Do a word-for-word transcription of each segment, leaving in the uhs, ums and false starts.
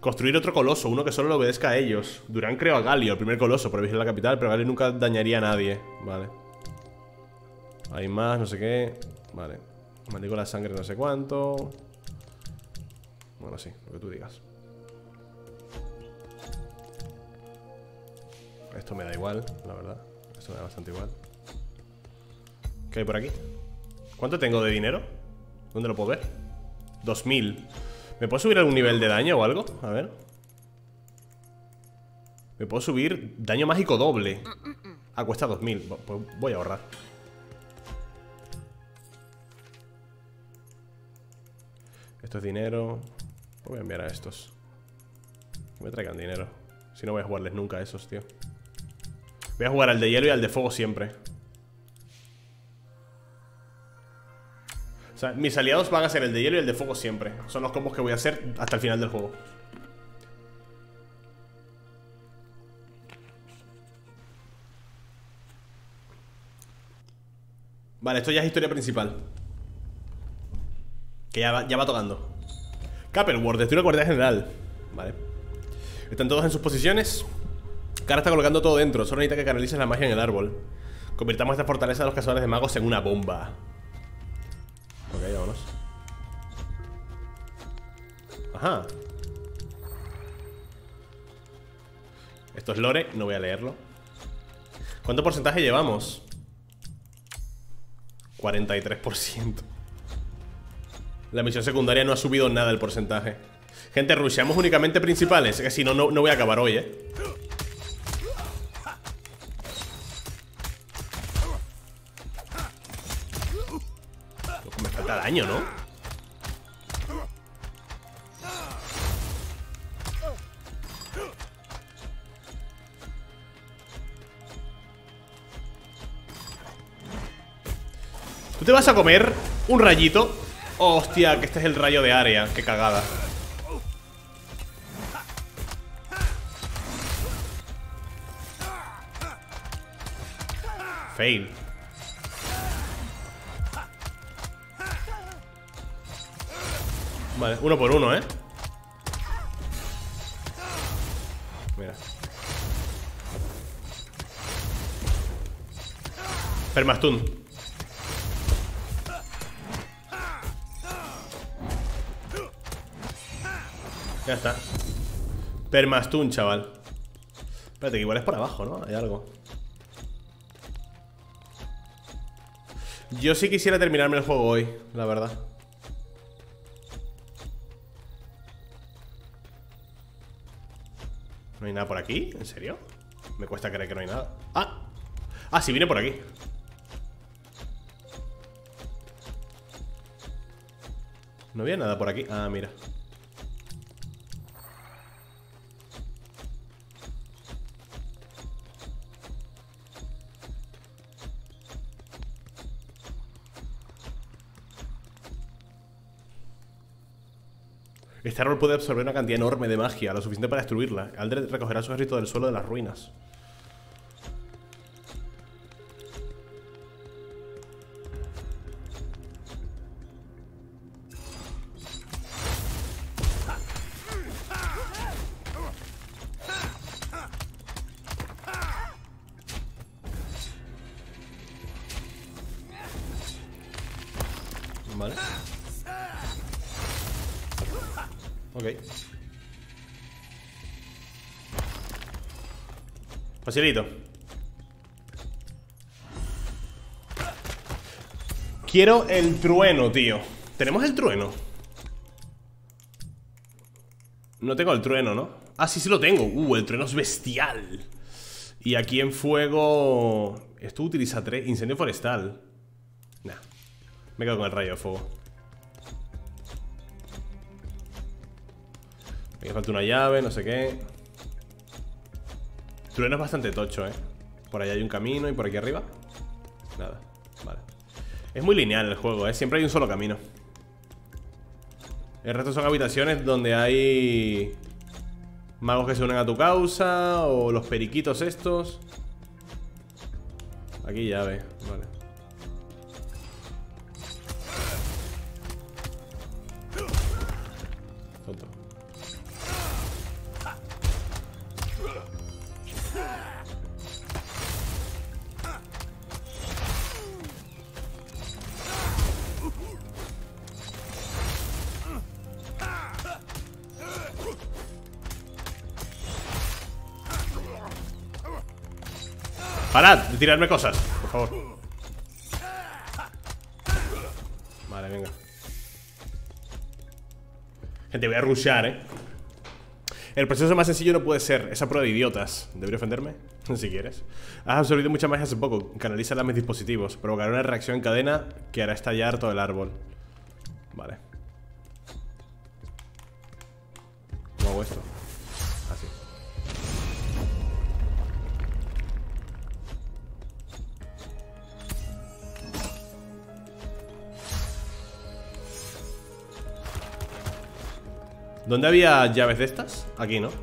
Construir otro coloso, uno que solo le obedezca a ellos. Durán creó a Galio, el primer coloso, por vigilar la capital, pero Galio nunca dañaría a nadie. Vale. Hay más, no sé qué. Vale. Maldigo la sangre, no sé cuánto. Bueno, sí, lo que tú digas. Esto me da igual, la verdad. Esto me da bastante igual. ¿Qué hay por aquí? ¿Cuánto tengo de dinero? ¿Dónde lo puedo ver? dos mil. ¿Me puedo subir algún nivel de daño o algo? A ver. Me puedo subir daño mágico doble. Ah, cuesta dos mil. Pues voy a ahorrar. Esto es dinero. Voy a enviar a estos. Que me traigan dinero. Si no voy a jugarles nunca a esos, tío. Voy a jugar al de hielo y al de fuego siempre. O sea, mis aliados van a ser el de hielo y el de fuego siempre. Son los combos que voy a hacer hasta el final del juego. Vale, esto ya es historia principal. Que ya va, ya va tocando. Capelward, destruye la guardia general. Vale. Están todos en sus posiciones. Cara está colocando todo dentro. Solo necesita que canalices la magia en el árbol. Convirtamos esta fortaleza de los cazadores de magos en una bomba. Ok, vámonos. Ajá. Esto es lore, no voy a leerlo. ¿Cuánto porcentaje llevamos? cuarenta y tres por ciento. La misión secundaria no ha subido nada el porcentaje. Gente, rusheamos únicamente principales. Que si no, no, no voy a acabar hoy, eh. Me falta daño, ¿no? ¿Tú te vas a comer un rayito? Hostia, que este es el rayo de área. Qué cagada. Fail. Vale, uno por uno, ¿eh? Mira. Permastun. Ya está. Permastun, chaval. Espérate, que igual es por abajo, ¿no? Hay algo. Yo sí quisiera terminarme el juego hoy, la verdad. ¿No hay nada por aquí? ¿En serio? Me cuesta creer que no hay nada. ¡Ah! Ah, sí, viene por aquí. No había nada por aquí. Ah, mira. Este árbol puede absorber una cantidad enorme de magia, lo suficiente para destruirla. Aldred recogerá su ejército del suelo de las ruinas. Vale. Ok. Facilito. Quiero el trueno, tío. ¿Tenemos el trueno? No tengo el trueno, ¿no? Ah, sí, sí lo tengo. Uh, el trueno es bestial. Y aquí en fuego... Esto utiliza tres... Incendio forestal. Nah. Me quedo con el rayo de fuego. Me falta una llave, no sé qué. El trueno es bastante tocho, eh. Por allá hay un camino y por aquí arriba nada, vale. Es muy lineal el juego, eh. Siempre hay un solo camino. El resto son habitaciones donde hay magos que se unen a tu causa. O los periquitos estos. Aquí llave, vale. Tonto. Parad de tirarme cosas, por favor. Vale, venga. Gente, voy a rushear, eh. El proceso más sencillo no puede ser esa prueba de idiotas. ¿Debería ofenderme? Si quieres. Has absorbido mucha magia hace poco. Canaliza mis dispositivos. Provocará una reacción en cadena que hará estallar todo el árbol. Vale. ¿Cómo hago esto? Así. ¿Dónde había llaves de estas? Aquí, ¿no?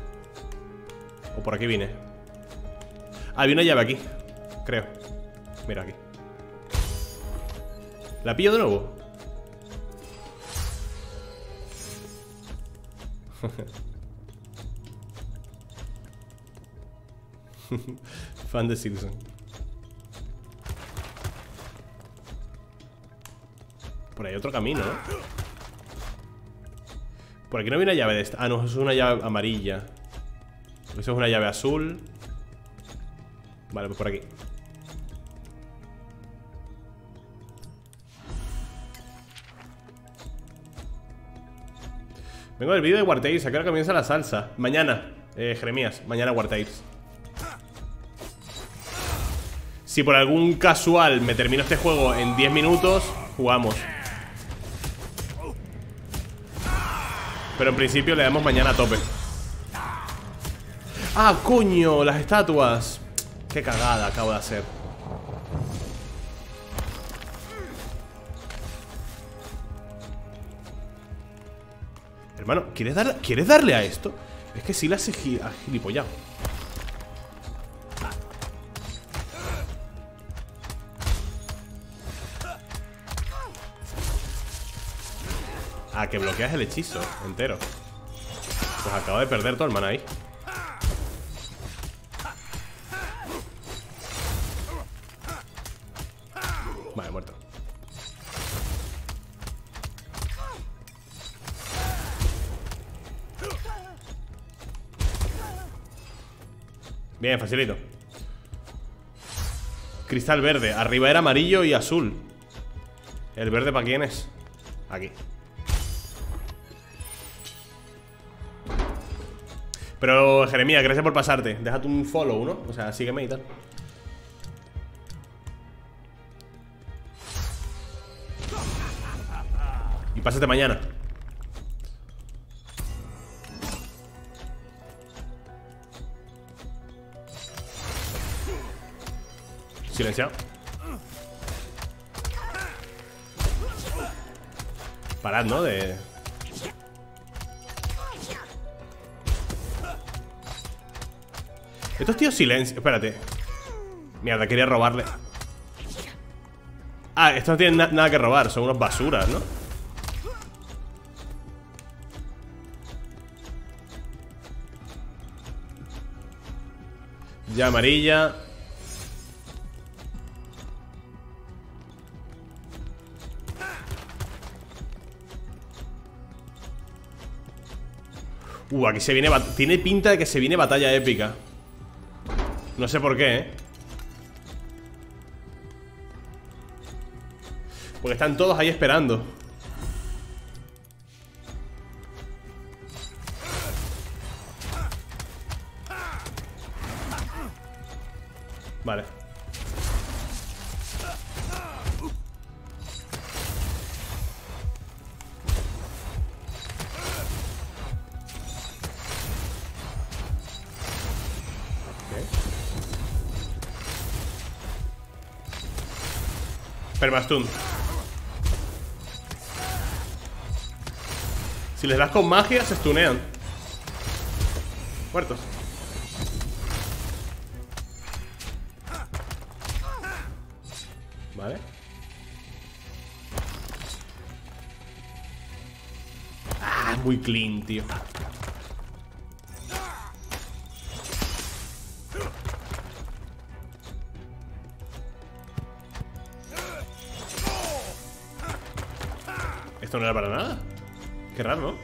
O por aquí vine. Ah, había una llave aquí, creo. Mira, aquí. ¿La pillo de nuevo? Fan de Simpson. Por ahí hay otro camino, ¿no? Por aquí no hay una llave de esta. Ah, no, eso es una llave amarilla. Eso es una llave azul. Vale, pues por aquí. Vengo del vídeo de War Tales. ¿A qué hora comienza la salsa? Mañana, eh, Jeremías. Mañana War Tales. Si por algún casual me termino este juego en diez minutos, jugamos. Pero en principio le damos mañana a tope. ¡Ah, coño! Las estatuas. Qué cagada acabo de hacer. Hermano, ¿quieres, dar, ¿quieres darle a esto? Es que sí le hace gi a gilipollado. Ah, que bloqueas el hechizo entero. Pues acabo de perder todo el mana ahí. Vale, muerto. Bien, facilito. Cristal verde. Arriba era amarillo y azul. ¿El verde para quién es? Aquí. Pero, Jeremías, gracias por pasarte. Déjate un follow, ¿no? O sea, sígueme y tal. Y pásate mañana. Silenciado. Parad, ¿no? De... Estos tíos silencio. Espérate. Mierda, quería robarle. Ah, estos no tienen na nada que robar. Son unos basuras, ¿no? Ya amarilla. Uh, aquí se viene... Tiene pinta de que se viene batalla épica. No sé por qué, ¿eh? Porque están todos ahí esperando. Vale. Permastun. Si les das con magia, se stunean. Muertos. Vale. Ah, muy clean, tío. Esto no era para nada. Qué raro, ¿no?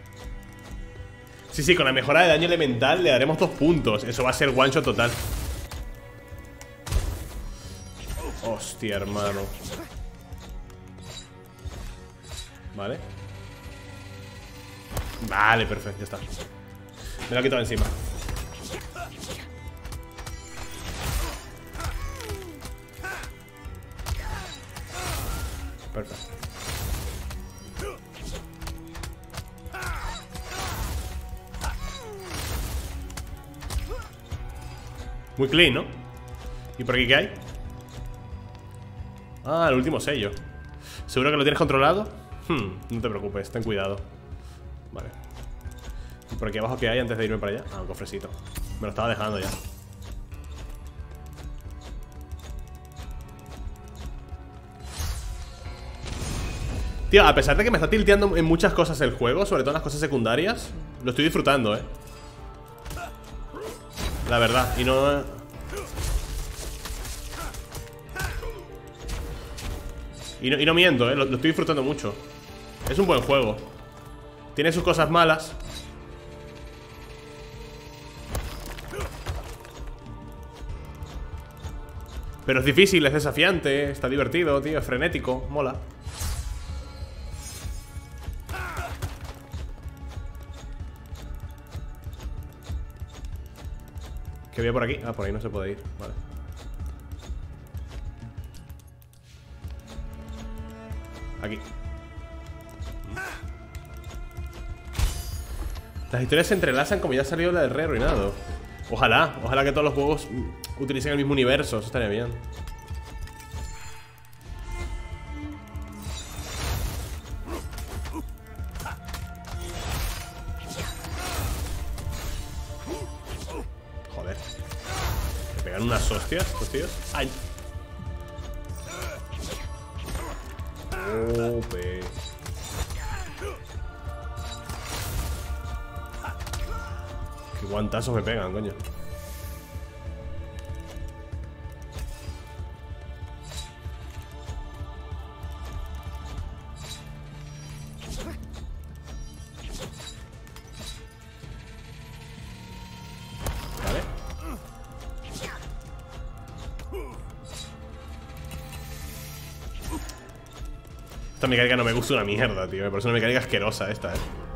Sí, sí, con la mejora de daño elemental le daremos dos puntos. Eso va a ser one shot total. Hostia, hermano. Vale. Vale, perfecto, ya está. Me lo he quitado encima. Perfecto. Muy clean, ¿no? ¿Y por aquí qué hay? Ah, el último sello. ¿Seguro que lo tienes controlado? Hmm, no te preocupes, ten cuidado. Vale. ¿Y por aquí abajo qué hay antes de irme para allá? Ah, un cofrecito. Me lo estaba dejando ya. Tío, a pesar de que me está tilteando en muchas cosas el juego, sobre todo en las cosas secundarias, lo estoy disfrutando, eh. La verdad, y no... Y no, y no miento, eh, lo, lo estoy disfrutando mucho. Es un buen juego. Tiene sus cosas malas. Pero es difícil, es desafiante, está divertido, tío, es frenético, mola. ¿Qué había por aquí? Ah, por ahí no se puede ir, vale. Aquí. Las historias se entrelazan como ya ha salido la del Rey Arruinado. Ojalá, ojalá que todos los juegos utilicen el mismo universo, eso estaría bien. Joder. Me pegan unas hostias estos tíos. ¡Ay! Ope. Qué guantazos me pegan, coño. Vale. Esta mecánica no me gusta una mierda, tío. Me parece una mecánica asquerosa esta, eh.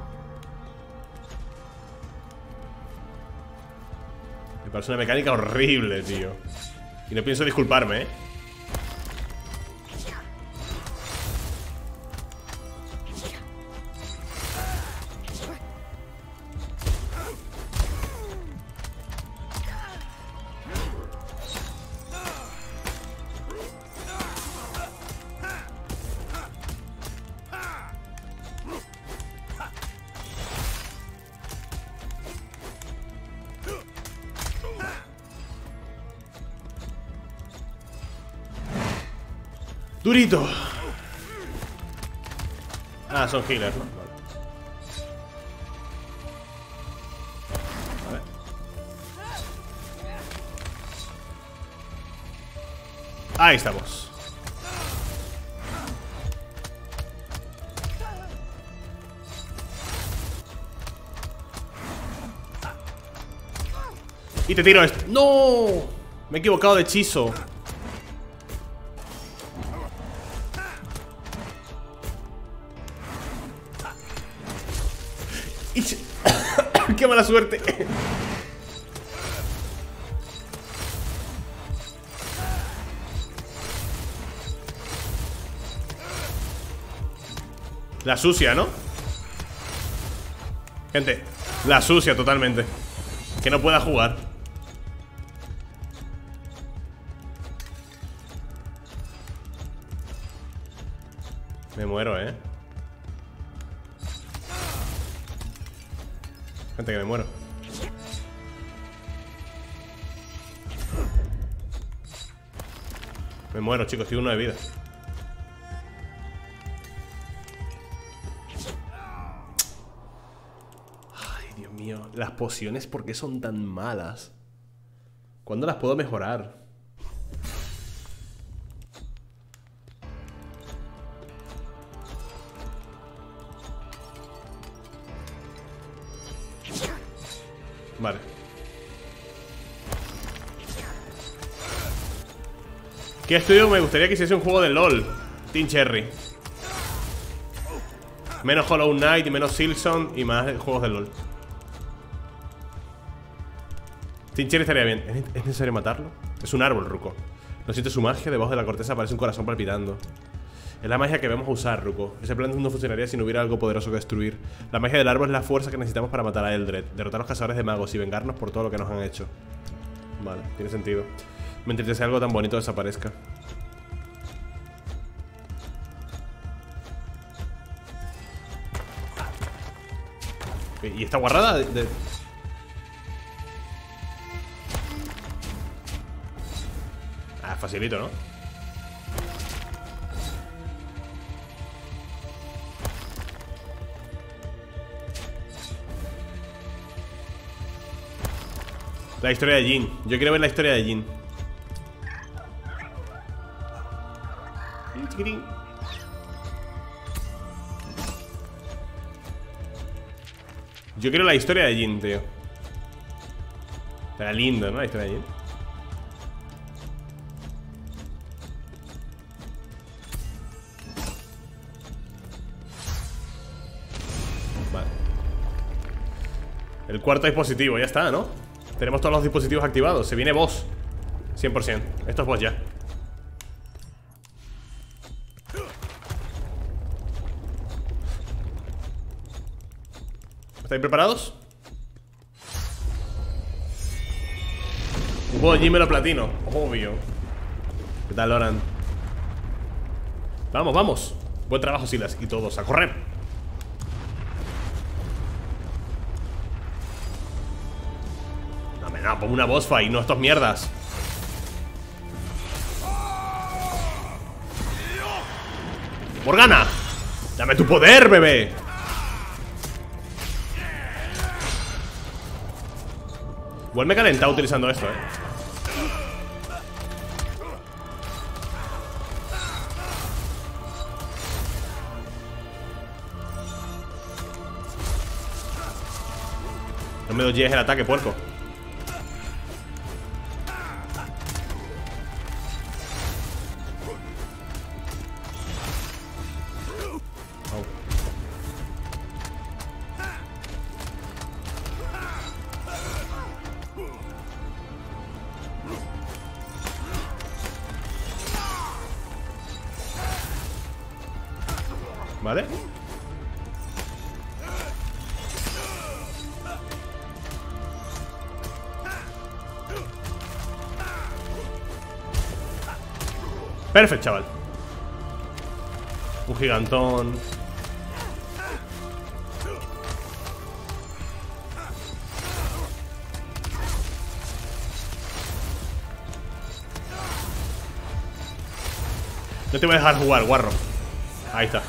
Me parece una mecánica horrible, tío. Y no pienso disculparme, eh. Durito. Ah, son healers, ¿no? Vale. Vale. Ahí estamos. Y te tiro esto. ¡No! Me he equivocado de hechizo. ¡Qué mala suerte! La sucia, ¿no? Gente, la sucia totalmente. Que no pueda jugar. Me muero, ¿eh? Gente, que me muero. Me muero, chicos, estoy uno de vida. Ay, Dios mío. Las pociones, ¿por qué son tan malas? ¿Cuándo las puedo mejorar? Vale. ¿Qué estudio me gustaría que hiciese un juego de LOL? Team Cherry. Menos Hollow Knight y menos Silson y más juegos de LOL. Team Cherry estaría bien. ¿Es, ¿Es necesario matarlo? Es un árbol, Ruko. No siente su magia, debajo de la corteza aparece un corazón palpitando. Es la magia que vamos a usar, Ruko. Ese plan no funcionaría si no hubiera algo poderoso que destruir. La magia del árbol es la fuerza que necesitamos para matar a Eldred, derrotar a los cazadores de magos y vengarnos por todo lo que nos han hecho. Vale, tiene sentido. Me entristece algo tan bonito desaparezca. ¿Y esta guarrada de...? de... Ah, facilito, ¿no? La historia de Jin. Yo quiero ver la historia de Jin. Chiquitín. Yo quiero la historia de Jin, tío. Era lindo, ¿no? La historia de Jin. Vale. El cuarto dispositivo, ya está, ¿no? Tenemos todos los dispositivos activados. Se viene boss cien por ciento. Esto es boss ya. ¿Estáis preparados? Un juego de Jimmy lo platino. Obvio. ¿Qué tal, Loran? Vamos, vamos. Buen trabajo, Silas. Y todos a correr. No, me no, pongo una boss fight, no estos mierdas. Morgana, dame tu poder, bebé. Igual me he calentado utilizando esto, eh. No me dodges el ataque, puerco. ¿Vale? Perfecto, chaval. Un gigantón. No te voy a dejar jugar, guarro. Ahí está.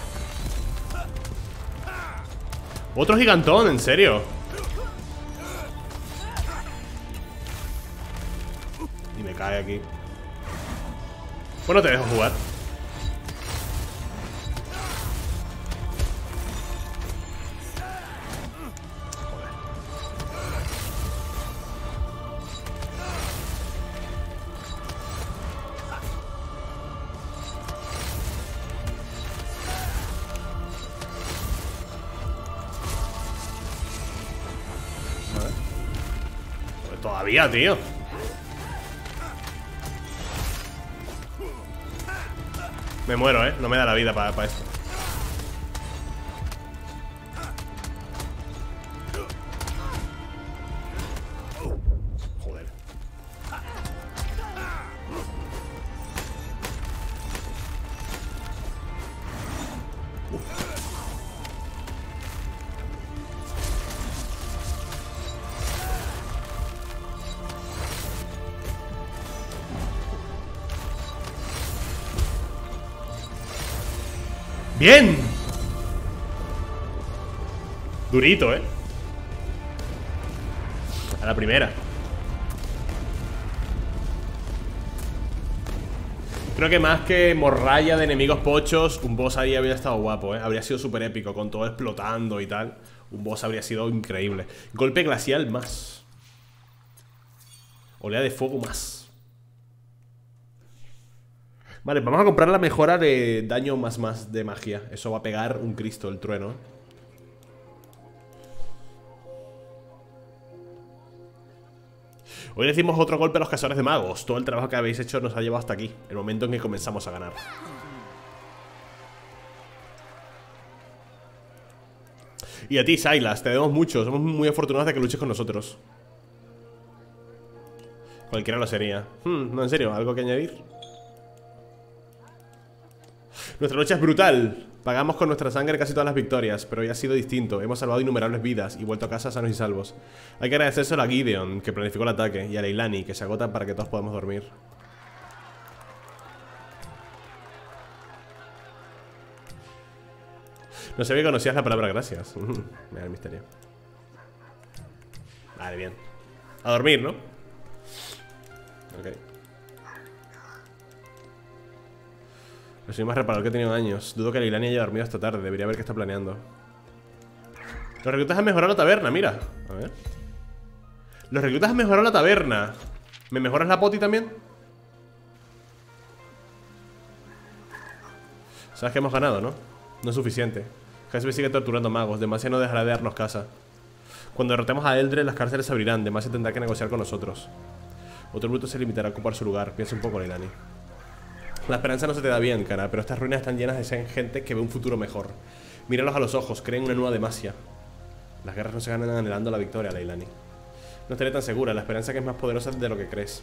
Otro gigantón, en serio. Y me cae aquí. Bueno, te dejo jugar. Todavía, tío. Me muero, eh. No me da la vida para pa esto. Joder. ¡Bien! Durito, ¿eh? A la primera. Creo que más que morralla de enemigos pochos, un boss ahí habría estado guapo, ¿eh? Habría sido súper épico, con todo explotando y tal. Un boss habría sido increíble. Golpe glacial más. Oleada de fuego más. Vale, vamos a comprar la mejora de daño más más de magia. Eso va a pegar un Cristo, el trueno. Hoy le hicimos otro golpe a los cazadores de magos. Todo el trabajo que habéis hecho nos ha llevado hasta aquí. El momento en que comenzamos a ganar. Y a ti, Silas, te debemos mucho. Somos muy afortunados de que luches con nosotros. Cualquiera lo sería. hmm, No, en serio, ¿algo que añadir? Nuestra lucha es brutal. Pagamos con nuestra sangre casi todas las victorias, pero hoy ha sido distinto. Hemos salvado innumerables vidas y vuelto a casa sanos y salvos. Hay que agradecérselo a Gideon, que planificó el ataque, y a Leilani, que se agota para que todos podamos dormir. No sabía que conocías la palabra gracias. Mira el misterio. Vale, bien. A dormir, ¿no? Ok. Yo soy más reparador que he tenido años. Dudo que Leilani haya dormido esta tarde. Debería ver qué está planeando. Los reclutas han mejorado la taberna, mira. A ver. Los reclutas han mejorado la taberna. ¿Me mejoras la poti también? Sabes que hemos ganado, ¿no? No es suficiente. Jasper sigue torturando magos. Demacia no dejará de darnos casa. Cuando derrotemos a Eldred, las cárceles se abrirán. Demacia tendrá que negociar con nosotros. Otro bruto se limitará a ocupar su lugar. Piensa un poco, Leilani. La esperanza no se te da bien, cara, pero estas ruinas están llenas de gente que ve un futuro mejor. Míralos a los ojos, creen una nueva Demacia. Las guerras no se ganan anhelando la victoria, Leilani. No estaré tan segura, la esperanza que es más poderosa de lo que crees.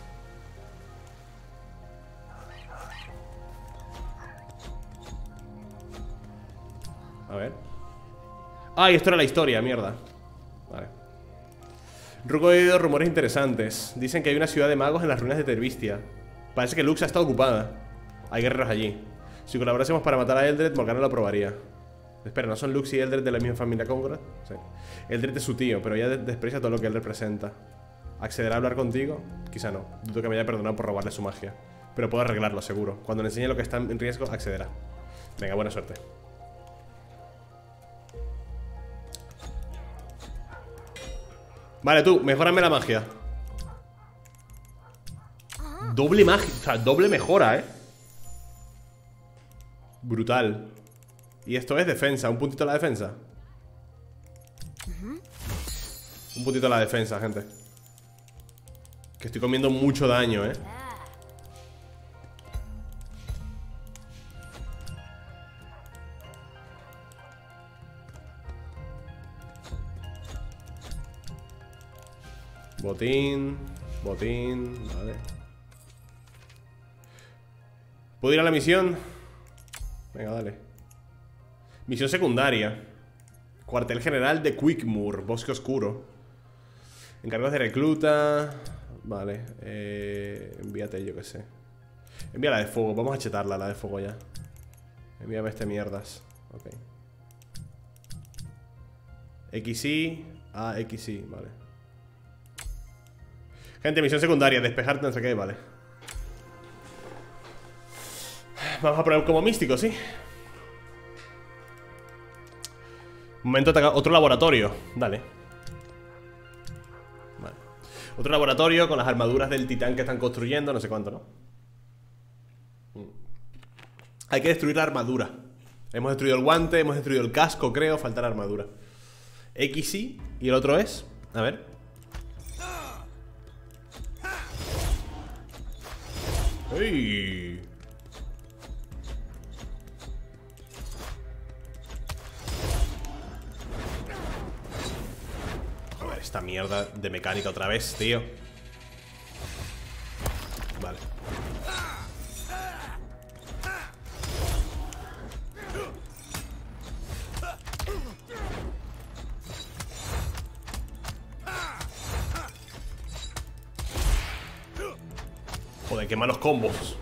A ver. Ah, y esto era la historia, mierda. Vale. Ruko ha oído rumores interesantes. Dicen que hay una ciudad de magos en las ruinas de Terbistia. Parece que Lux ha estado ocupada. Hay guerreros allí. Si colaborásemos para matar a Eldred, Morgana lo aprobaría. Espera, ¿no son Lux y Eldred de la misma familia Congrad? Sí. Eldred es su tío, pero ella desprecia todo lo que él representa. ¿Accederá a hablar contigo? Quizá no. Dudo que me haya perdonado por robarle su magia. Pero puedo arreglarlo, seguro. Cuando le enseñe lo que está en riesgo, accederá. Venga, buena suerte. Vale, tú, mejórame la magia. Doble magia, o sea, doble mejora, eh. Brutal. Y esto es defensa, un puntito a la defensa. Un puntito a la defensa, gente. Que estoy comiendo mucho daño, eh. Botín. Botín, vale. ¿Puedo ir a la misión? Venga, dale. Misión secundaria. Cuartel general de Quickmoor, Bosque Oscuro. Encargos de recluta. Vale, eh, envíate, yo que sé. Envía la de fuego, vamos a chetarla, la de fuego ya. Envíame este mierdas. Ok. X I. Ah, X I, vale. Gente, misión secundaria, despejarte, no sé qué, vale. Vamos a probar como místico, ¿sí? Momento de atacar. Otro laboratorio, dale. Vale. Otro laboratorio con las armaduras del titán que están construyendo, no sé cuánto, ¿no? Hay que destruir la armadura. Hemos destruido el guante, hemos destruido el casco, creo, falta la armadura. X I, y el otro es, a ver. ¡Ey! Joder, esta mierda de mecánica otra vez, tío. Vale. Joder, qué malos combos.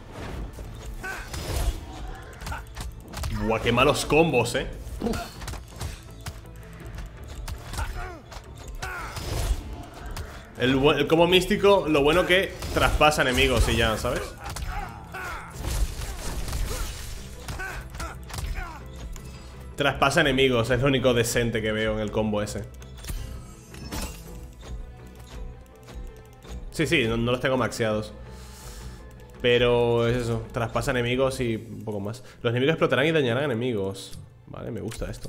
Buah, qué malos combos, eh. Uf. El, el combo místico, lo bueno que traspasa enemigos y ya, ¿sabes? Traspasa enemigos, es lo único decente que veo en el combo ese. Sí, sí, no, no los tengo maxeados. Pero es eso, traspasa enemigos y un poco más. Los enemigos explotarán y dañarán enemigos. Vale, me gusta esto.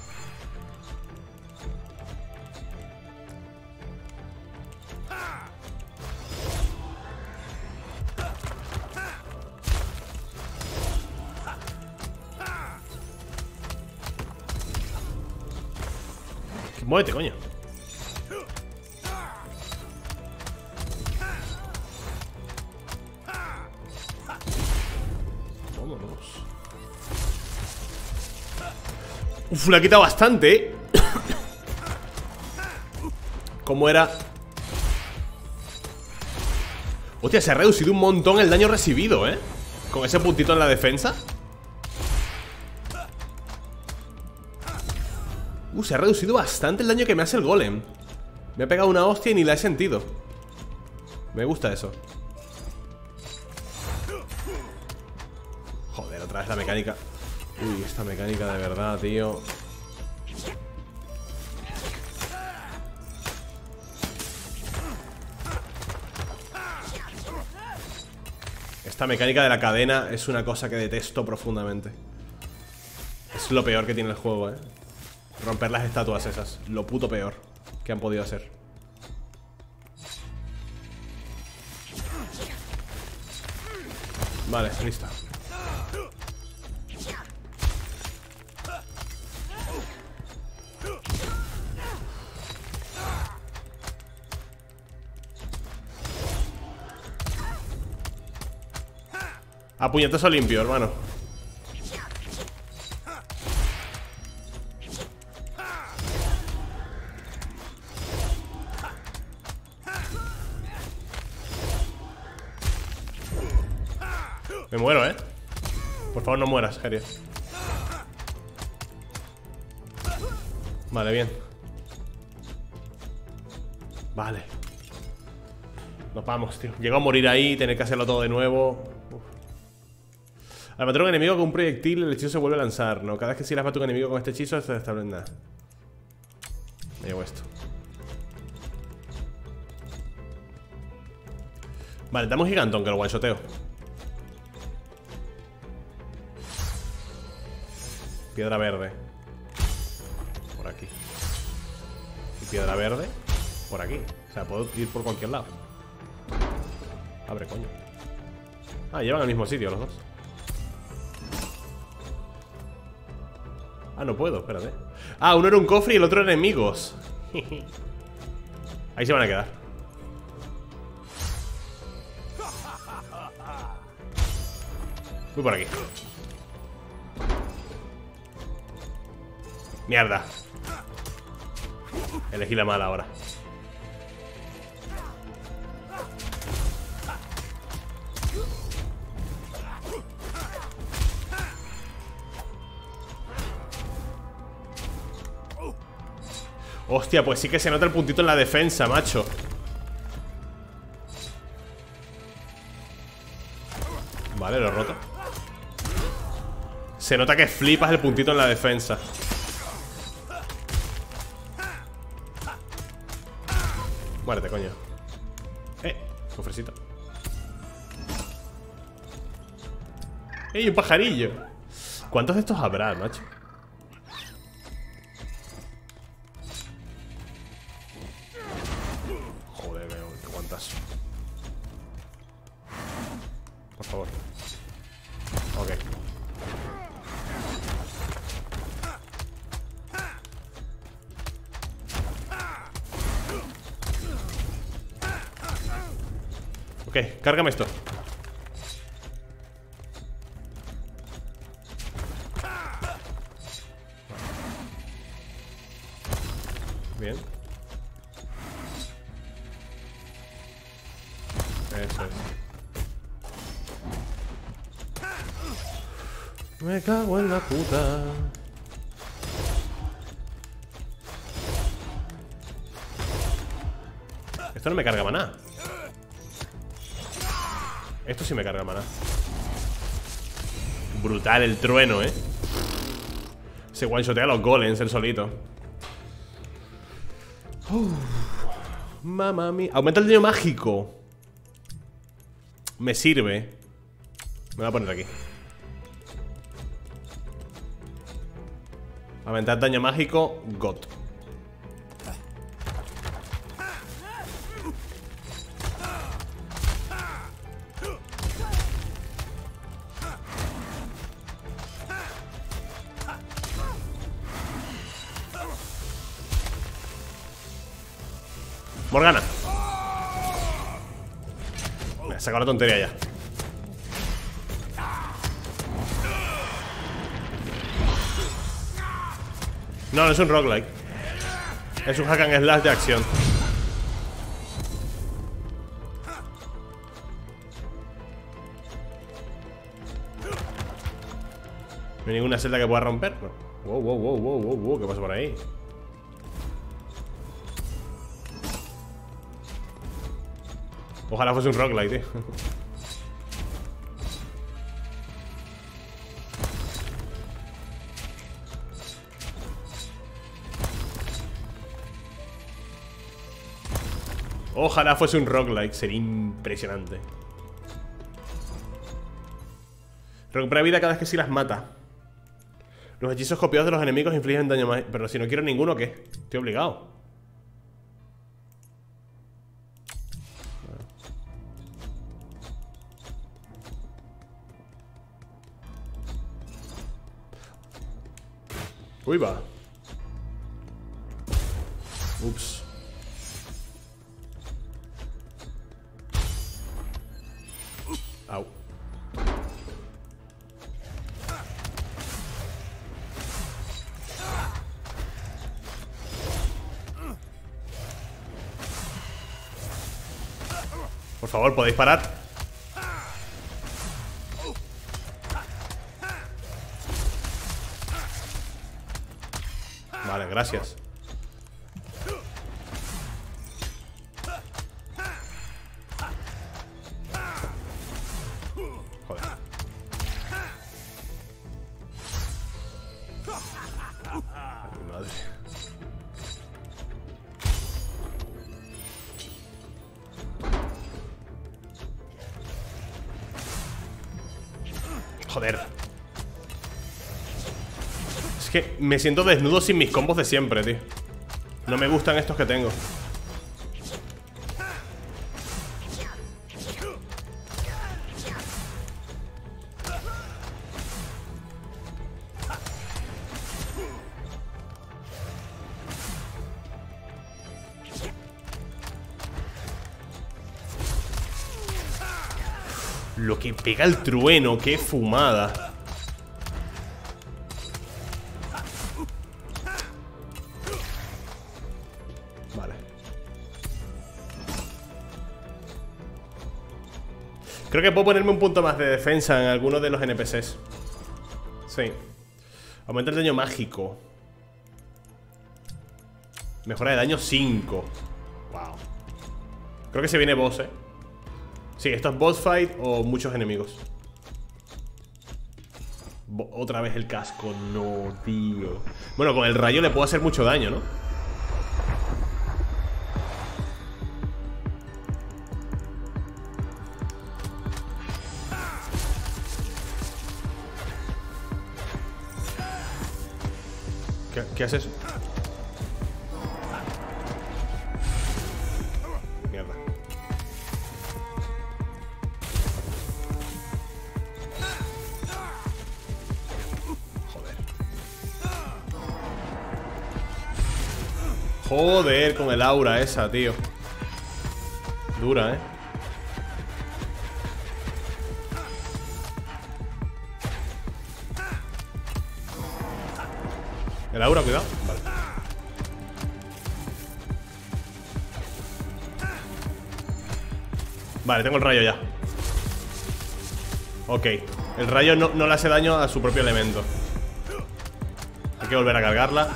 Muévete, coño. Vámonos. Uf, le ha quitado bastante, ¿eh? ¿Cómo era? Hostia, se ha reducido un montón el daño recibido, ¿eh? Con ese puntito en la defensa. Uh, se ha reducido bastante el daño que me hace el golem. Me ha pegado una hostia y ni la he sentido. Me gusta eso. Joder, otra vez la mecánica. Uy, esta mecánica de verdad, tío. Esta mecánica de la cadena es una cosa que detesto profundamente. Es lo peor que tiene el juego, eh. Romper las estatuas esas. Lo puto peor que han podido hacer. Vale, listo. A puñetazo limpio, hermano. Me muero, ¿eh? Por favor, no mueras, Geria. Vale, bien. Vale. Nos vamos, tío. Llego a morir ahí, tener que hacerlo todo de nuevo. Uf. Al matar a un enemigo con un proyectil, el hechizo se vuelve a lanzar, ¿no? Cada vez que silas mata a un enemigo con este hechizo, se establece nada. Me llevo esto. Vale, damos gigantón, que lo one-shoteo. Piedra verde. Por aquí. Y piedra verde. Por aquí. O sea, puedo ir por cualquier lado. Abre, coño. Ah, llevan al mismo sitio los dos. Ah, no puedo, espérate. Ah, uno era un cofre y el otro era enemigos. Ahí se van a quedar. Voy por aquí. Mierda. Elegí la mala ahora. Hostia, pues sí que se nota el puntito en la defensa, macho. Vale, lo he roto. Se nota que flipas el puntito en la defensa. Muérete, coño. Eh, cofrecito. ¡Ey, un pajarillo! ¿Cuántos de estos habrá, macho? Joder, qué guantazo. Por favor. Ok. Ok, cárgame esto. Bien. Eso es. Me cago en la puta. Esto no me carga maná. Esto sí me carga maná. Brutal el trueno, eh. Se one-shotea a los golems el solito. Uf. Mamma mía. Aumenta el daño mágico. Me sirve. voy a poner aquí. Aumentar daño mágico, God. Morgana. Me ha sacado la tontería ya. No, no es un roguelike. Es un hack and slash de acción. ¿No hay ninguna celda que pueda romper? No. Wow, wow, wow, wow, wow, wow. ¿Qué pasa por ahí? Ojalá fuese un roguelike, tío. Ojalá fuese un roguelike, sería impresionante. Recupera vida cada vez que si las mata. Los hechizos copiados de los enemigos infligen daño más. Pero si no quiero ninguno, ¿qué? Estoy obligado. Uy, va. Ups. Au. Por favor, ¿podéis parar? Vale, gracias. Joder. Ay, madre. Joder. Es que me siento desnudo sin mis combos de siempre, tío. No me gustan estos que tengo. Lo que pega el trueno, qué fumada. Vale. Creo que puedo ponerme un punto más de defensa en alguno de los N P Cs. Sí. Aumenta el daño mágico. Mejora de daño cinco. Wow. Creo que se viene boss, eh. Sí, esto es boss fight o muchos enemigos. Bo- Otra vez el casco, no, tío. Bueno, con el rayo le puedo hacer mucho daño, ¿no? ¿Qué, qué haces? Mierda. Joder, con el aura esa, tío. Dura, ¿eh? El aura, cuidado. Vale. Vale, tengo el rayo ya. Ok. El rayo no, no le hace daño a su propio elemento. Hay que volver a cargarla.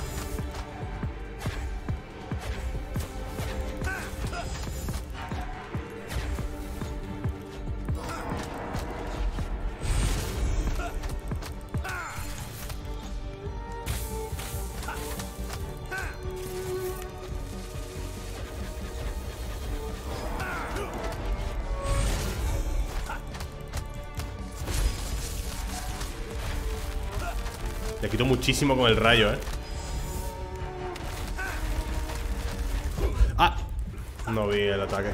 Le quito muchísimo con el rayo, eh. ¡Ah! No vi el ataque.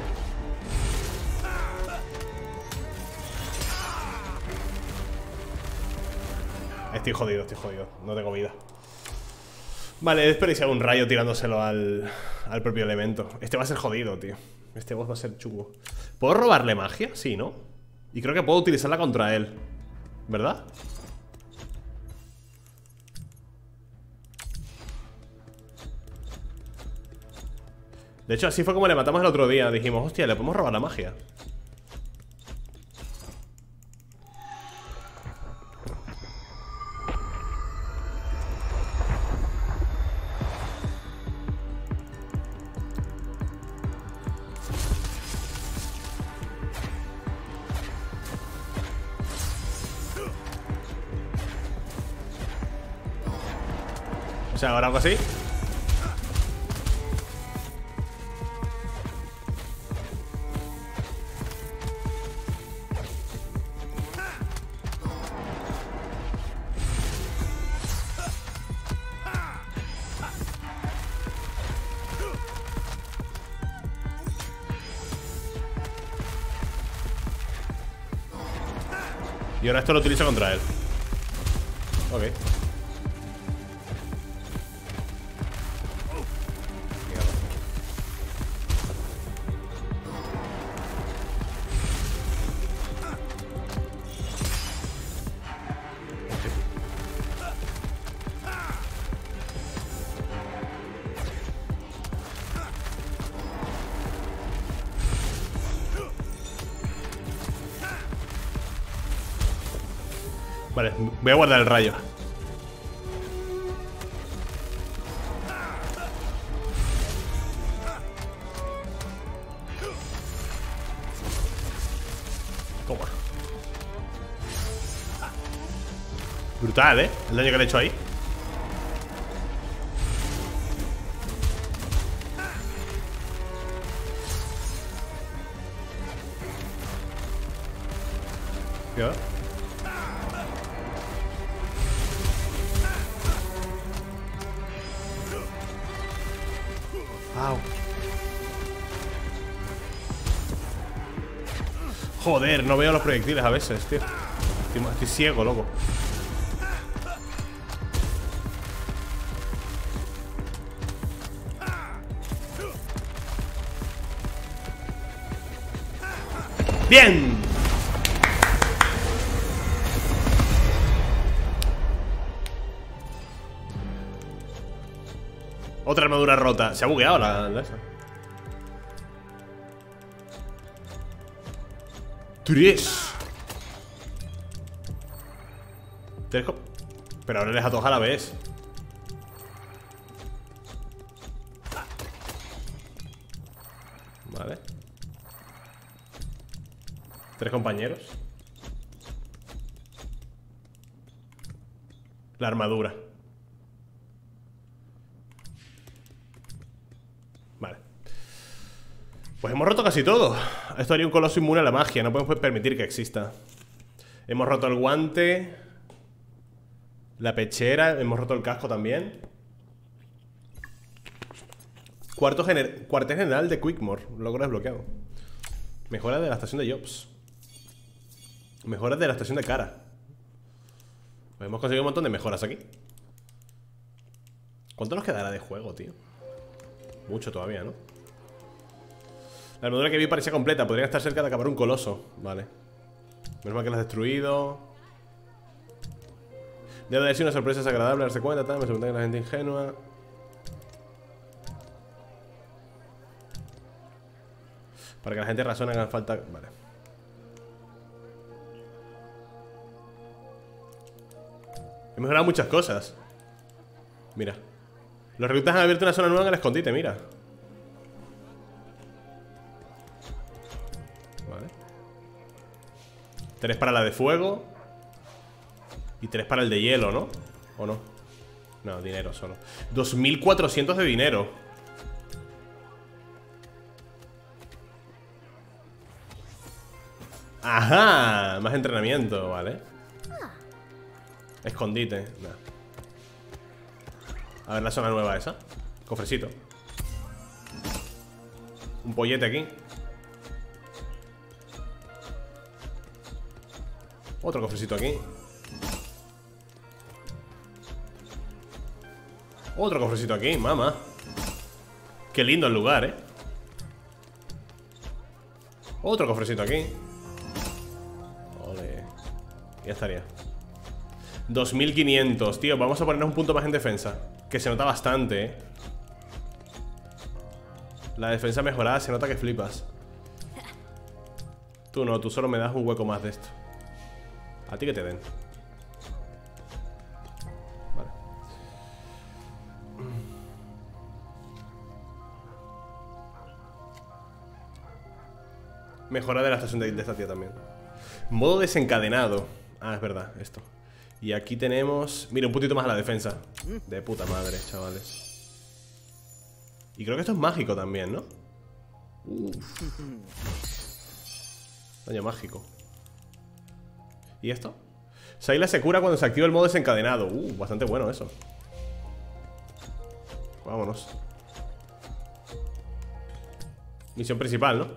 Estoy jodido, estoy jodido. No tengo vida. Vale, he desperdiciado un rayo tirándoselo al, al propio elemento. Este va a ser jodido, tío. Este boss va a ser chungo. ¿Puedo robarle magia? Sí, ¿no? Y creo que puedo utilizarla contra él, ¿verdad? De hecho, así fue como le matamos el otro día. Dijimos, hostia, le podemos robar la magia. O sea, ahora algo así. Y ahora esto lo utilizo contra él. Ok. Vale, voy a guardar el rayo. Toma. Brutal, ¿eh? El daño que le he hecho ahí. Cuidado. Au. Joder, no veo los proyectiles a veces, tío. Estoy, estoy ciego, loco. ¡Bien! Otra armadura rota. Se ha bugueado la, la esa. Tres. Tres. Pero ahora les a todos a la vez. Vale. Tres compañeros. La armadura. Vale. Pues hemos roto casi todo. Esto haría un coloso inmune a la magia. No podemos permitir que exista. Hemos roto el guante, la pechera. Hemos roto el casco también. Cuarto gener Cuartel general de Quickmore. Logro desbloqueado. Mejora de la estación de Jobs. Mejoras de la estación de Cara. Pues hemos conseguido un montón de mejoras aquí. ¿Cuánto nos quedará de juego, tío? Mucho todavía, ¿no? La armadura que vi parecía completa. Podría estar cerca de acabar un coloso. Vale. Menos mal que la has destruido. Debe haber sido una sorpresa desagradable darse cuenta, tal. Me preguntan que la gente ingenua. Para que la gente razone, hagan falta. Vale. He mejorado muchas cosas. Mira. Los reclutas han abierto una zona nueva en el escondite, mira. Vale. Tres para la de fuego. Y tres para el de hielo, ¿no? ¿O no? No, dinero solo. dos mil cuatrocientos de dinero. Ajá. Más entrenamiento, vale. Escondite. Nah. A ver la zona nueva esa. Cofrecito. Un pollete aquí. Otro cofrecito aquí. Otro cofrecito aquí, mamá. Qué lindo el lugar, eh. Otro cofrecito aquí. Ole. Ya estaría. dos mil quinientos, tío, vamos a ponernos un punto más en defensa. Que se nota bastante, eh. La defensa mejorada, se nota que flipas. Tú no, tú solo me das un hueco más de esto. A ti que te den. Vale. Mejora de la estación de, de esta tía también. Modo desencadenado. Ah, es verdad, esto. Y aquí tenemos... Mira, un puntito más a la defensa. De puta madre, chavales. Y creo que esto es mágico también, ¿no? Uf. Daño mágico. ¿Y esto? Sayla se cura cuando se activa el modo desencadenado. Uh, bastante bueno eso. Vámonos. Misión principal, ¿no?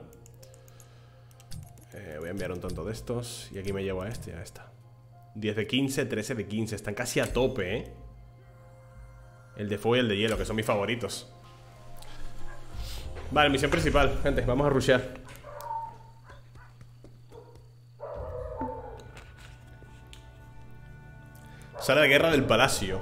Eh, voy a enviar un tonto de estos. Y aquí me llevo a este y a esta. diez de quince, trece de quince. Están casi a tope, ¿eh? El de fuego y el de hielo, que son mis favoritos. Vale, misión principal, gente, vamos a rushear. Sala de guerra del palacio.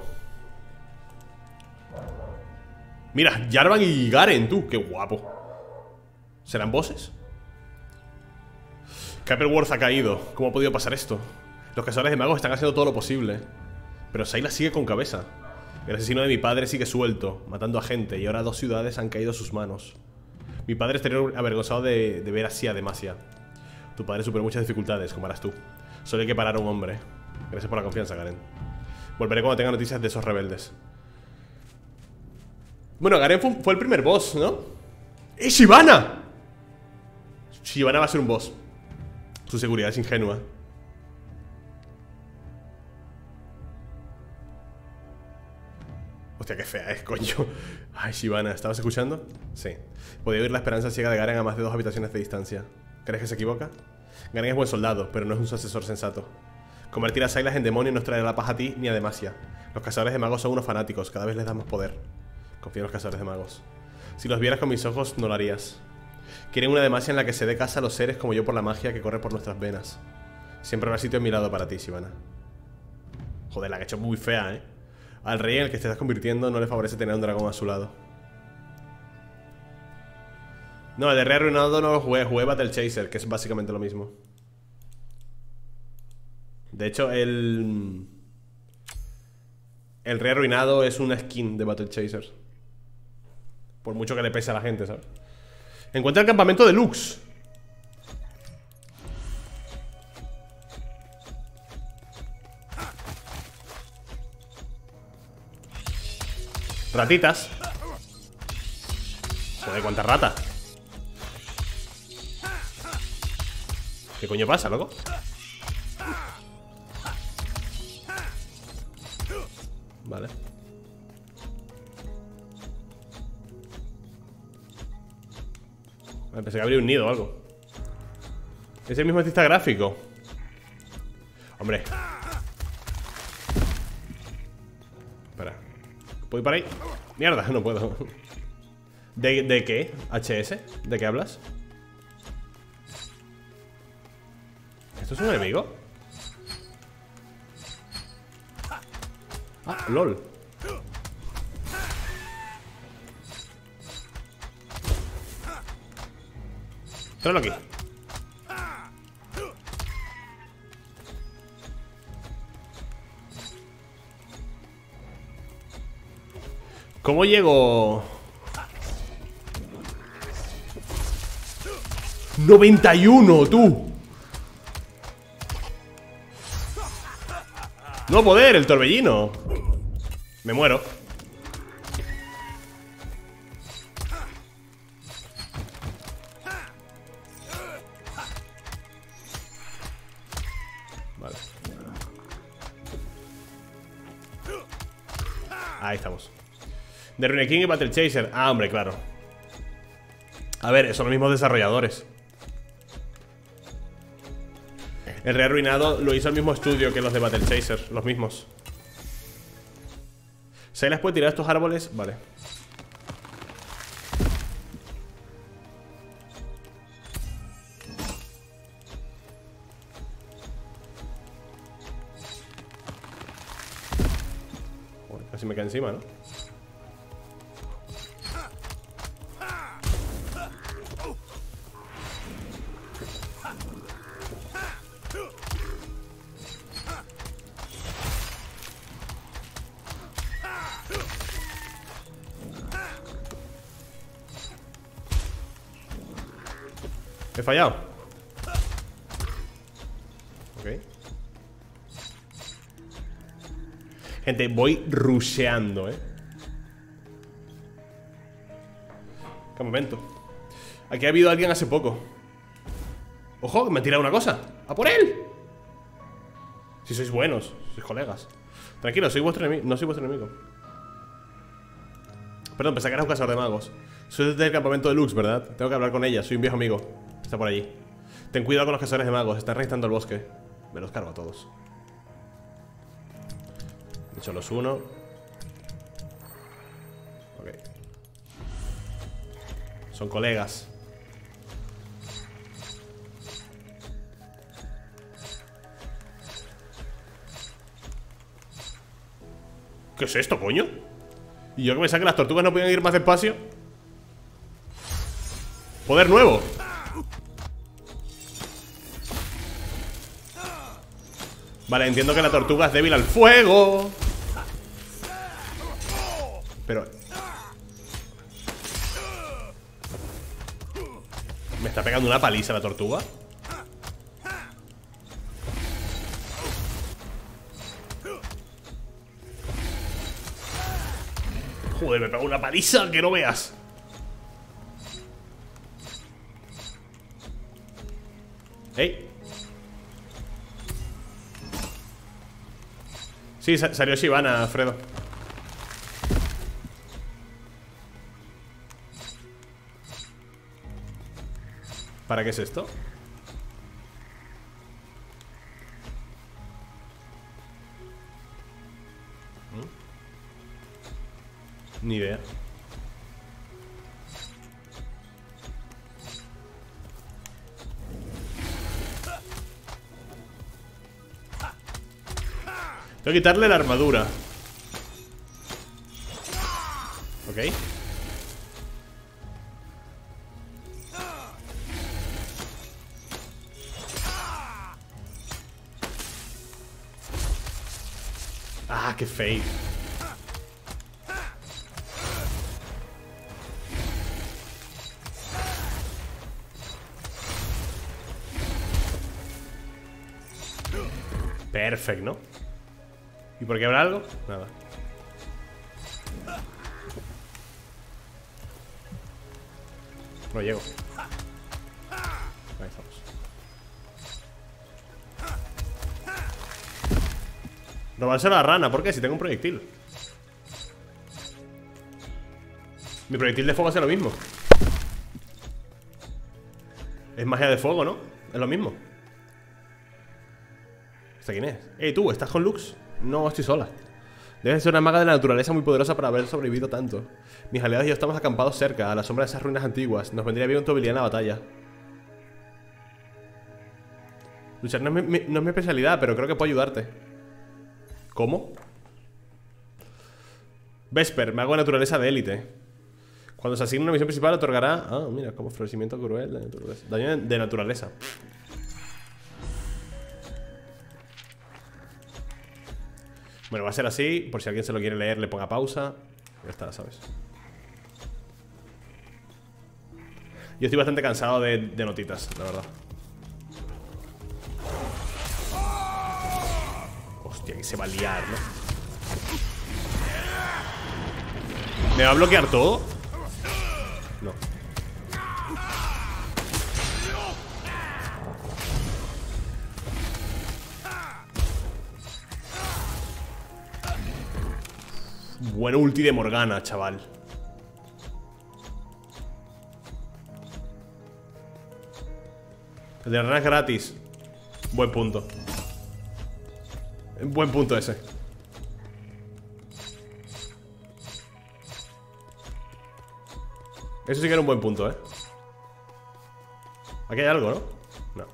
Mira, Jarvan y Garen, tú, qué guapo. ¿Serán bosses? Capelworth ha caído. ¿Cómo ha podido pasar esto? Los cazadores de magos están haciendo todo lo posible, pero Sayla sigue con cabeza. El asesino de mi padre sigue suelto, matando a gente, y ahora dos ciudades han caído a sus manos. Mi padre estaría avergonzado de, de ver así a Demacia. Tu padre superó muchas dificultades, como harás tú. Solo hay que parar a un hombre. Gracias por la confianza, Garen. Volveré cuando tenga noticias de esos rebeldes. Bueno, Garen fue, fue el primer boss, ¿no? ¡Eh, Shyvana! Shyvana va a ser un boss. Su seguridad es ingenua. Hostia, qué fea es, coño. Ay, Shyvana, ¿estabas escuchando? Sí. Podía oír la esperanza ciega de Garen a más de dos habitaciones de distancia. ¿Crees que se equivoca? Garen es buen soldado, pero no es un sucesor sensato. Convertir a Sylas en demonio no nos traerá la paz a ti ni a Demacia. Los cazadores de magos son unos fanáticos, cada vez les damos poder. Confía en los cazadores de magos. Si los vieras con mis ojos, no lo harías. Quieren una Demacia en la que se dé caza a los seres como yo por la magia que corre por nuestras venas. Siempre habrá sitio en mi lado para ti, Shyvana. Joder, la que he hecho muy fea, eh. Al rey en el que te estás convirtiendo no le favorece tener un dragón a su lado. No, el de Rey Arruinado no lo jugué, jugué Battle Chaser, que es básicamente lo mismo. De hecho, el... El Rey Arruinado es una skin de Battle Chaser. Por mucho que le pese a la gente, ¿sabes? Encuentra el campamento de Lux. Ratitas. Joder, cuánta rata. ¿Qué coño pasa, loco? Vale. Me pensé que habría un nido o algo. Es el mismo artista gráfico. Hombre. Espera. ¿Puedo ir para ahí? Mierda, no puedo. ¿De, de qué? ¿H S? ¿De qué hablas? ¿Esto es un enemigo? Ah, lol. Tráelo aquí. ¿Cómo llego? noventa y uno, tú. No poder, el torbellino. Me muero. Vale. Ahí estamos. De Rune King y Battle Chaser. Ah, hombre, claro. A ver, son los mismos desarrolladores. El Rey Arruinado lo hizo el mismo estudio que los de Battle Chaser. Los mismos. ¿Se les puede tirar estos árboles? Vale. Joder, casi me cae encima, ¿no? He fallado. Ok. Gente, voy rusheando, eh. Campamento. Aquí ha habido alguien hace poco. Ojo, que me ha tirado una cosa. ¡A por él! Si sois buenos, sois colegas. Tranquilo, soy vuestro enemigo. No soy vuestro enemigo. Perdón, pensé que eras un cazador de magos. Soy del campamento de Lux, ¿verdad? Tengo que hablar con ella, soy un viejo amigo. Está por allí. Ten cuidado con los cazadores de magos, están registrando el bosque. Me los cargo a todos. He hecho los uno. Ok. Son colegas. ¿Qué es esto, coño? Y yo que pensaba que las tortugas no podían ir más despacio. Poder nuevo. Vale, entiendo que la tortuga es débil al fuego. Pero ¿me está pegando una paliza la tortuga? Joder, me pegó una paliza que no veas. ¡Ey! Sí, sa salió Shivana, Fredo. ¿Para qué es esto? ¿Mm? Ni idea. Tengo que quitarle la armadura. Ok. Ah, qué fake. Perfecto, ¿no? ¿Y por qué habrá algo? Nada. No llego. Ahí estamos. Robarse a la rana, ¿por qué? Si tengo un proyectil. Mi proyectil de fuego hace lo mismo. Es magia de fuego, ¿no? Es lo mismo. ¿Esta quién es? Ey, tú, ¿estás con Lux? No, estoy sola. Debes ser una maga de la naturaleza muy poderosa para haber sobrevivido tanto. Mis aliados y yo estamos acampados cerca, a la sombra de esas ruinas antiguas. Nos vendría bien tu habilidad en la batalla. Luchar no es mi, mi, no es mi especialidad, pero creo que puedo ayudarte. ¿Cómo? Vesper, mago de naturaleza de élite. Cuando se asigne una misión principal otorgará... Ah, mira, como florecimiento cruel de naturaleza. Daño de naturaleza. Bueno, va a ser así. Por si alguien se lo quiere leer, le ponga pausa. Ya está, ¿sabes? Yo estoy bastante cansado de, de notitas, la verdad. Hostia, que se va a liar, ¿no? ¿Me va a bloquear todo? No. Buen ulti de Morgana, chaval. El de rana es gratis. Buen punto. Buen punto ese. Eso sí que era un buen punto, ¿eh? Aquí hay algo, ¿no? No.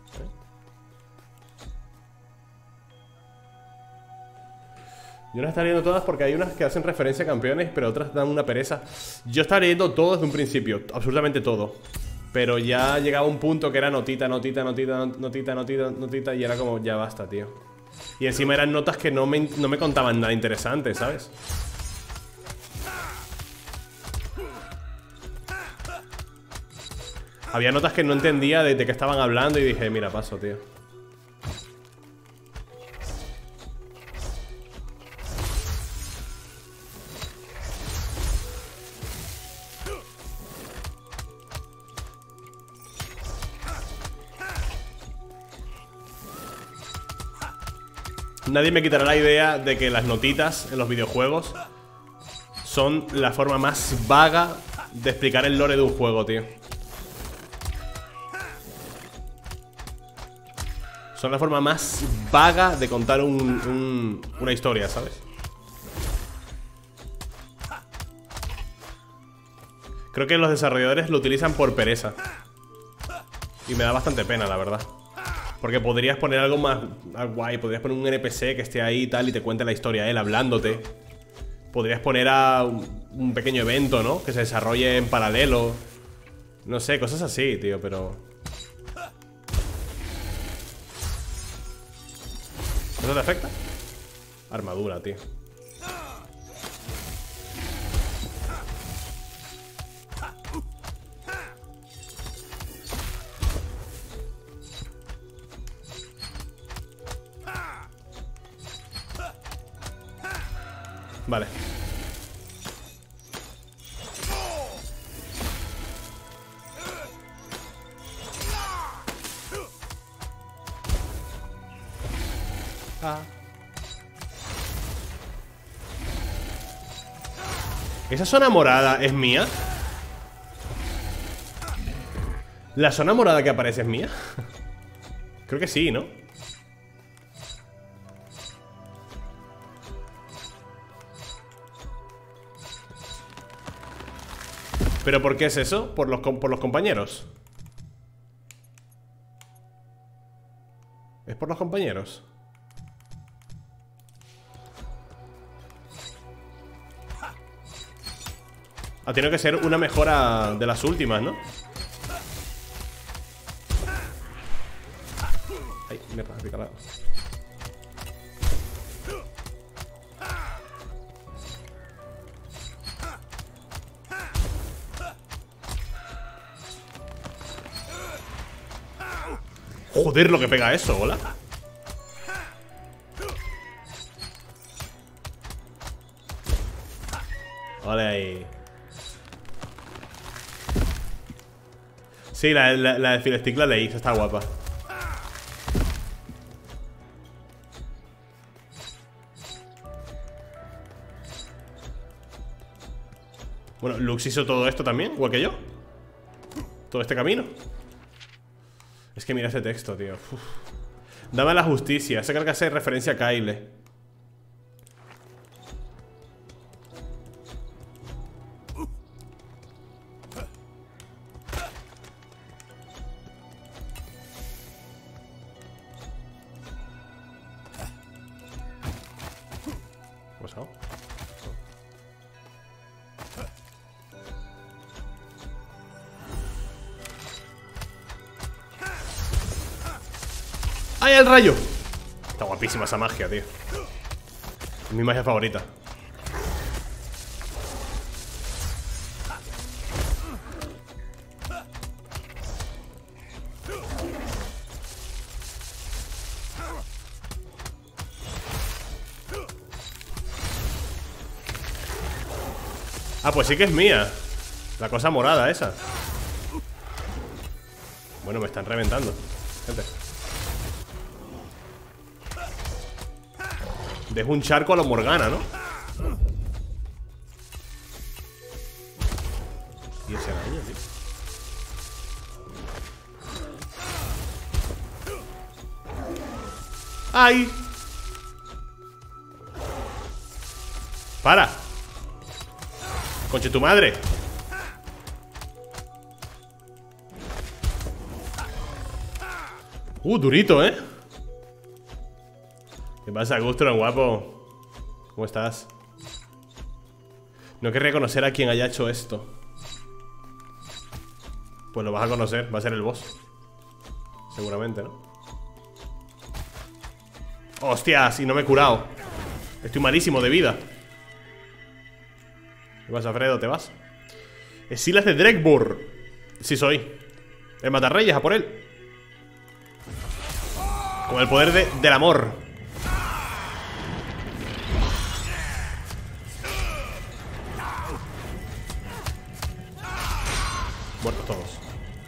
Yo no estaría leyendo todas porque hay unas que hacen referencia a campeones, pero otras dan una pereza. Yo estaba leyendo todo desde un principio, absolutamente todo. Pero ya llegaba un punto que era notita, notita, notita, notita, notita, notita, y era como, ya basta, tío. Y encima eran notas que no me, no me contaban nada interesante, ¿sabes? Había notas que no entendía de, de qué estaban hablando y dije, mira, paso, tío. Nadie me quitará la idea de que las notitas en los videojuegos son la forma más vaga de explicar el lore de un juego, tío. Son la forma más vaga de contar un, un, una historia, ¿sabes? Creo que los desarrolladores lo utilizan por pereza. Y me da bastante pena, la verdad. Porque podrías poner algo más, más guay. Podrías poner un N P C que esté ahí y tal y te cuente la historia él hablándote. Podrías poner a un, un pequeño evento, ¿no? Que se desarrolle en paralelo. No sé, cosas así, tío, pero... ¿Eso te afecta? Armadura, tío. Vale. Ah. ¿Esa zona morada es mía? ¿La zona morada que aparece es mía? Creo que sí, ¿no? ¿Pero por qué es eso? ¿Por los, por los compañeros? ¿Es por los compañeros? Ha tenido que ser una mejora de las últimas, ¿no? Ay, me pasa picar. Joder, lo que pega eso, hola. Vale ahí. Sí, la, la, la de Filestick la leí, está guapa. Bueno, Lux hizo todo esto también, igual que yo. Todo este camino. Es que mira ese texto, tío. Uf. Dame la justicia. Ese creo que hace referencia a Kyle. ¿Qué ha pasado? ¡Ay, el rayo! Está guapísima esa magia, tío. Es mi magia favorita. Ah, pues sí que es mía. La cosa morada esa. Bueno, me están reventando, gente. Dejo un charco a lo Morgana, ¿no? Y ese daño, tío. ¡Ay! ¡Para! ¡Conche tu madre! Uh, durito, ¿eh? ¿Qué pasa, Gustron, guapo? ¿Cómo estás? No querría conocer a quien haya hecho esto. Pues lo vas a conocer, va a ser el boss. Seguramente, ¿no? ¡Hostias! Y no me he curado. Estoy malísimo de vida. ¿Qué pasa, Fredo? ¿Te vas? Es Silas de Drekbur. Sí soy. El Matarreyes, a por él. Con el poder de, del amor. Muertos todos.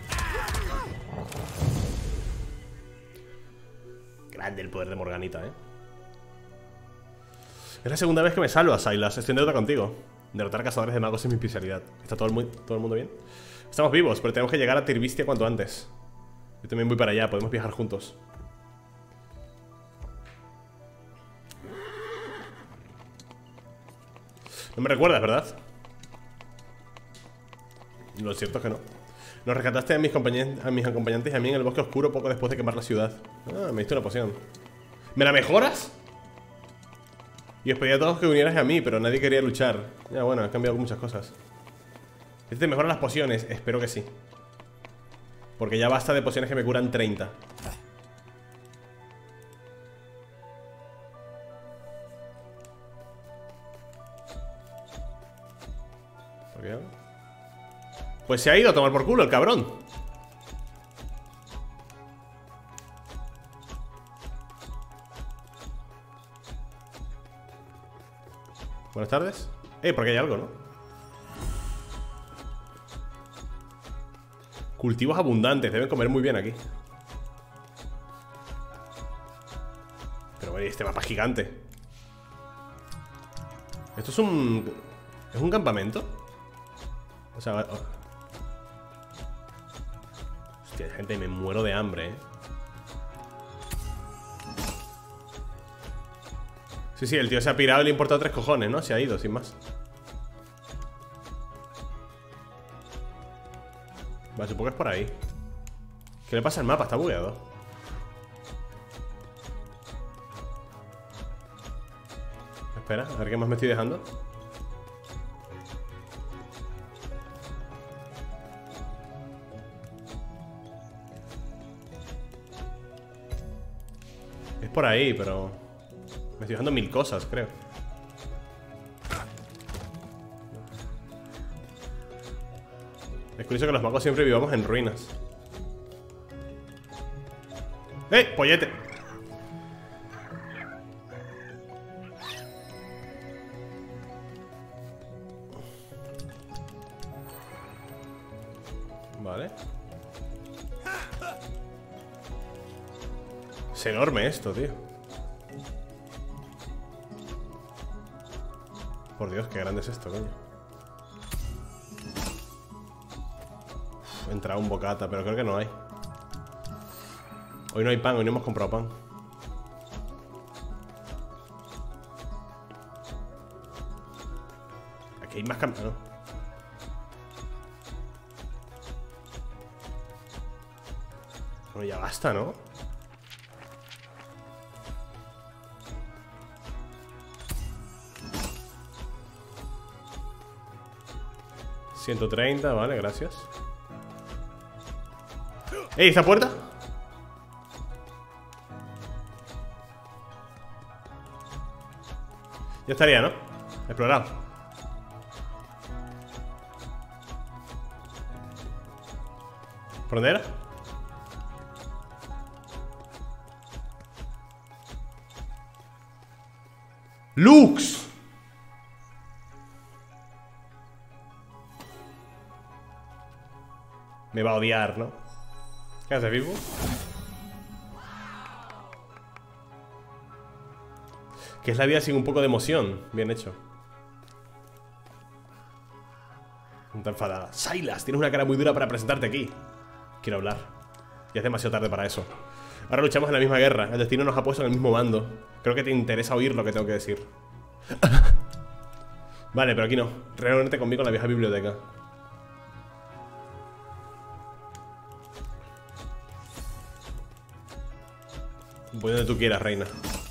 Grande el poder de Morganita, eh. Es la segunda vez que me salvas, Silas. Estoy en deuda contigo. Derrotar cazadores de magos es mi especialidad. ¿Está todo el, muy, todo el mundo bien? Estamos vivos, pero tenemos que llegar a Tirvistia cuanto antes. Yo también voy para allá, podemos viajar juntos. No me recuerdas, ¿verdad? Lo cierto es que no. Nos rescataste a mis, a mis acompañantes y a mí en el bosque oscuro poco después de quemar la ciudad. Ah, me diste una poción. ¿Me la mejoras? Y os pedí a todos que unieras a mí, pero nadie quería luchar. Ya bueno, he cambiado muchas cosas. ¿Este te mejoran las pociones? Espero que sí. Porque ya basta de pociones que me curan treinta. ¿Por qué? Pues se ha ido a tomar por culo el cabrón. Buenas tardes. Eh, porque hay algo, ¿no? Cultivos abundantes, deben comer muy bien aquí. Pero este mapa es gigante. Esto es un... ¿Es un campamento? O sea... Oh. Hostia, gente, me muero de hambre, eh. Sí, sí, el tío se ha pirado y le ha importado tres cojones, ¿no? Se ha ido, sin más. Vale, supongo que es por ahí. ¿Qué le pasa al mapa? Está bugueado. Espera, a ver qué más me estoy dejando. Es por ahí, pero... me estoy dejando mil cosas, creo. Es curioso que los magos siempre vivamos en ruinas. ¡Eh! ¡Pollete! Vale. Es enorme esto, tío. Por Dios, qué grande es esto, coño. He entrado un bocata, pero creo que no hay. Hoy no hay pan, hoy no hemos comprado pan. Aquí hay más camiones, ¿no? Bueno, ya basta, ¿no? ciento treinta, vale, gracias. ¡Ey, esa puerta! Ya estaría, ¿no? Explorado. ¿Por dónde era? ¡Lux! Me va a odiar, ¿no? ¿Qué haces, vivo? Que es la vida sin un poco de emoción. Bien hecho. Está enfadada. Sylas, tienes una cara muy dura para presentarte aquí. Quiero hablar. Ya es demasiado tarde para eso. Ahora luchamos en la misma guerra. El destino nos ha puesto en el mismo bando. Creo que te interesa oír lo que tengo que decir. Vale, pero aquí no. Reúnete conmigo en la vieja biblioteca. Voy donde tú quieras, reina.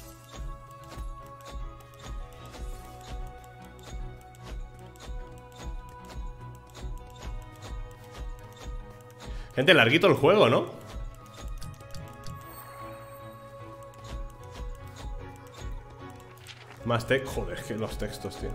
Gente, larguito el juego, ¿no? Más texto. Joder, que los textos, tío.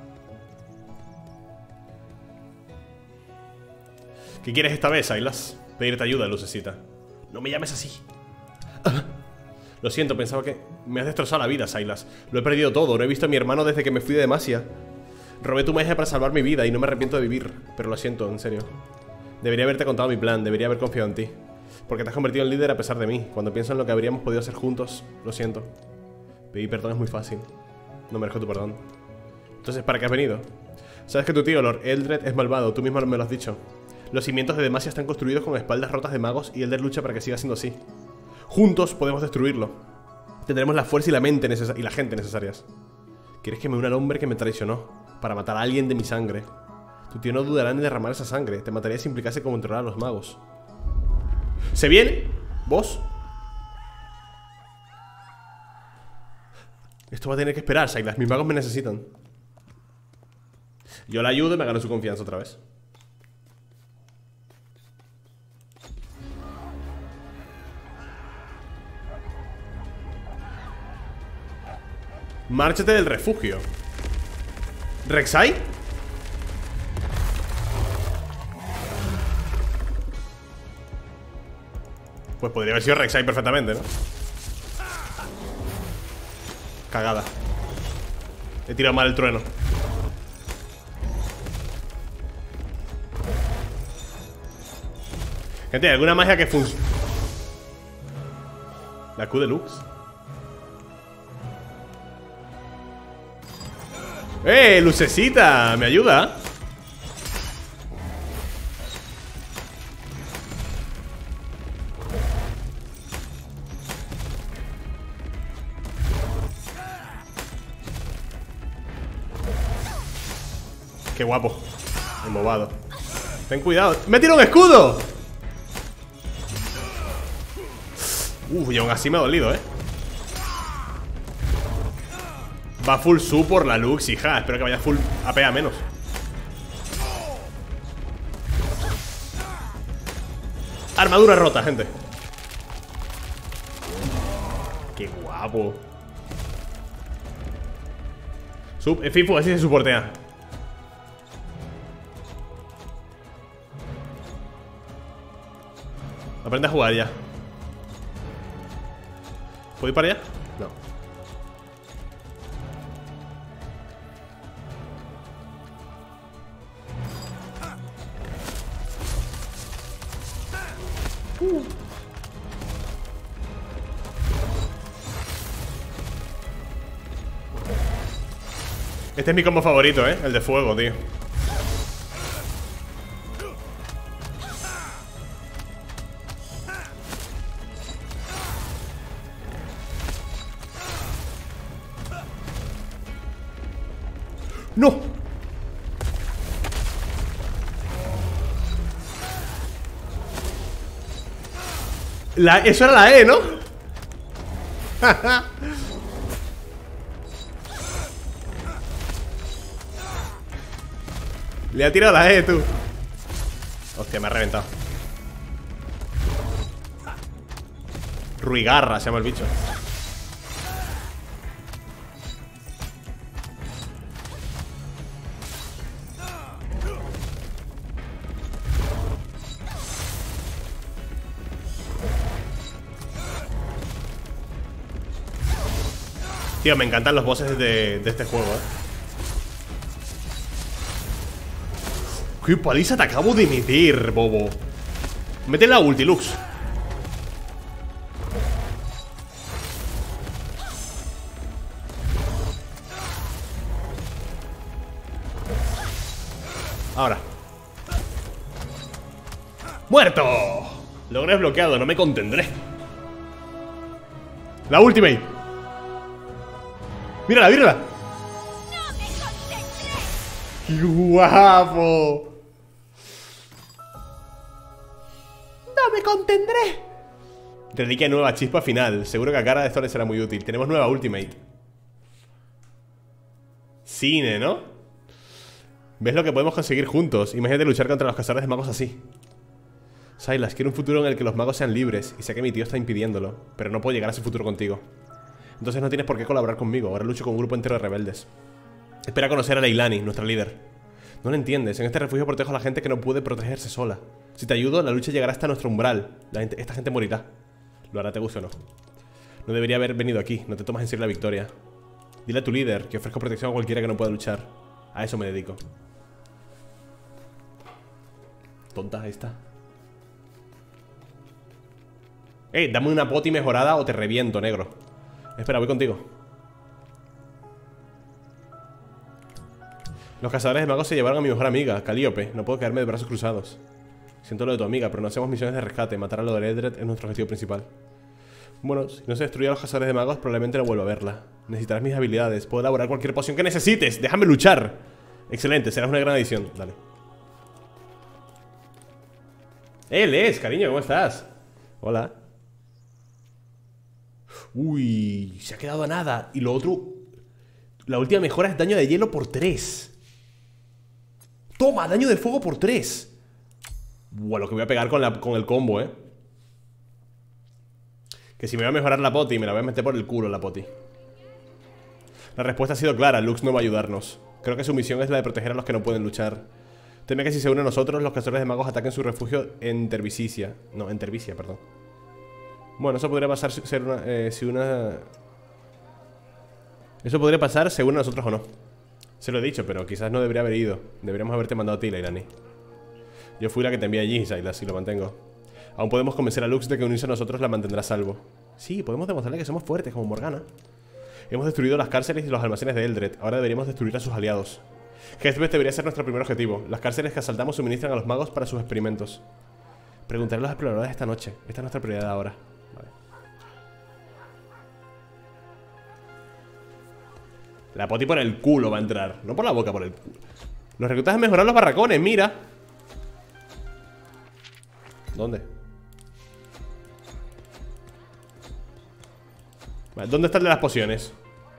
¿Qué quieres esta vez, Sylas? Pedirte ayuda, lucecita. No me llames así. Lo siento, pensaba que... Me has destrozado la vida, Sylas. Lo he perdido todo, no he visto a mi hermano desde que me fui de Demacia. Robé tu magia para salvar mi vida y no me arrepiento de vivir. Pero lo siento, en serio. Debería haberte contado mi plan, debería haber confiado en ti. Porque te has convertido en líder a pesar de mí. Cuando pienso en lo que habríamos podido hacer juntos, lo siento. Pedir perdón es muy fácil. No merezco tu perdón. Entonces, ¿para qué has venido? Sabes que tu tío, Lord Eldred, es malvado, tú mismo me lo has dicho. Los cimientos de Demacia están construidos con espaldas rotas de magos y Eldred lucha para que siga siendo así. Juntos podemos destruirlo. Tendremos la fuerza y la mente y la gente necesarias. ¿Quieres que me una al hombre que me traicionó para matar a alguien de mi sangre? Tu tío no dudará en derramar esa sangre. Te mataría si implicase controlar a los magos. ¿Se viene? ¿Vos? Esto va a tener que esperar, Sylas. Mis magos me necesitan. Yo la ayudo y me gano su confianza otra vez. Márchate del refugio. ¿Rek'Sai? Pues podría haber sido Rek'Sai perfectamente, ¿no? Cagada. He tirado mal el trueno. Gente, ¿hay alguna magia que funcione? La Q de Lux. ¡Eh, lucecita! ¿Me ayuda? ¡Qué guapo! Embobado. Ten cuidado. ¡Me tiro un escudo! Uf, y aún así me ha dolido, ¿eh? Va full su por la Lux, hija. Espero que vaya full A P a menos. Armadura rota, gente. Qué guapo. Sub, eh, Fifu, así se soportea. Aprende a jugar ya. ¿Puedo ir para allá? No. Uh. Este es mi combo favorito, ¿eh? El de fuego, tío. ¡No! La, eso era la E, ¿no? Le ha tirado la E, tú. Hostia, me ha reventado. Ruigarra se llama el bicho. Tío, me encantan los bosses de, de este juego, eh. ¡Qué paliza te acabo de meter, bobo! Mete la ulti, Lux. Ahora. ¡Muerto! Logro desbloqueado, no me contendré. La ultimate. Mírala, mírala. ¡Qué guapo! ¡No me contendré! Reliquia nueva, chispa final. Seguro que a cara de esto le será muy útil. Tenemos nueva ultimate. Cine, ¿no? ¿Ves lo que podemos conseguir juntos? Imagínate luchar contra los cazadores de magos así. Sylas, quiero un futuro en el que los magos sean libres. Y sé que mi tío está impidiéndolo, pero no puedo llegar a ese futuro contigo. Entonces no tienes por qué colaborar conmigo. Ahora lucho con un grupo entero de rebeldes. Espera conocer a Leilani, nuestra líder. No lo entiendes, en este refugio protejo a la gente que no puede protegerse sola. Si te ayudo, la lucha llegará hasta nuestro umbral. La gente, esta gente morirá. Lo hará, te guste o no. No debería haber venido aquí, no te tomas en serio la victoria. Dile a tu líder que ofrezco protección a cualquiera que no pueda luchar. A eso me dedico. Tonta esta. Eh, dame una poti mejorada o te reviento, negro. Espera, voy contigo. Los cazadores de magos se llevaron a mi mejor amiga, Calíope. No puedo quedarme de brazos cruzados. Siento lo de tu amiga, pero no hacemos misiones de rescate. Matar a lo de Eldred es nuestro objetivo principal. Bueno, si no se destruye a los cazadores de magos, probablemente no vuelva a verla. Necesitarás mis habilidades. Puedo elaborar cualquier poción que necesites. ¡Déjame luchar! Excelente, serás una gran adición. Dale. ¡Eh, Les, cariño! ¿Cómo estás? Hola. Uy, se ha quedado a nada. Y lo otro... La última mejora es daño de hielo por tres. ¡Toma! Daño de fuego por tres. Buah, lo que voy a pegar con, la, con el combo, eh. Que si me va a mejorar la poti, me la voy a meter por el culo la poti. La respuesta ha sido clara, Lux no va a ayudarnos. Creo que su misión es la de proteger a los que no pueden luchar. Teme que si se une a nosotros, los cazadores de magos ataquen su refugio en Tervisicia. No, en Tervisia, perdón. Bueno, eso podría pasar ser una, eh, si una... Eso podría pasar según a nosotros o no. Se lo he dicho, pero quizás no debería haber ido. Deberíamos haberte mandado a ti, Leilani. Yo fui la que te envié allí, Sylas, y lo mantengo. Aún podemos convencer a Lux de que unirse a nosotros la mantendrá a salvo. Sí, podemos demostrarle que somos fuertes, como Morgana. Hemos destruido las cárceles y los almacenes de Eldred. Ahora deberíamos destruir a sus aliados. Hesped debería ser nuestro primer objetivo. Las cárceles que asaltamos suministran a los magos para sus experimentos. Preguntaré a los exploradores esta noche. Esta es nuestra prioridad ahora. Vale. La poti por el culo va a entrar. No por la boca, por el culo. Los reclutas han mejorado los barracones, mira. ¿Dónde? Vale, ¿dónde está el de las pociones?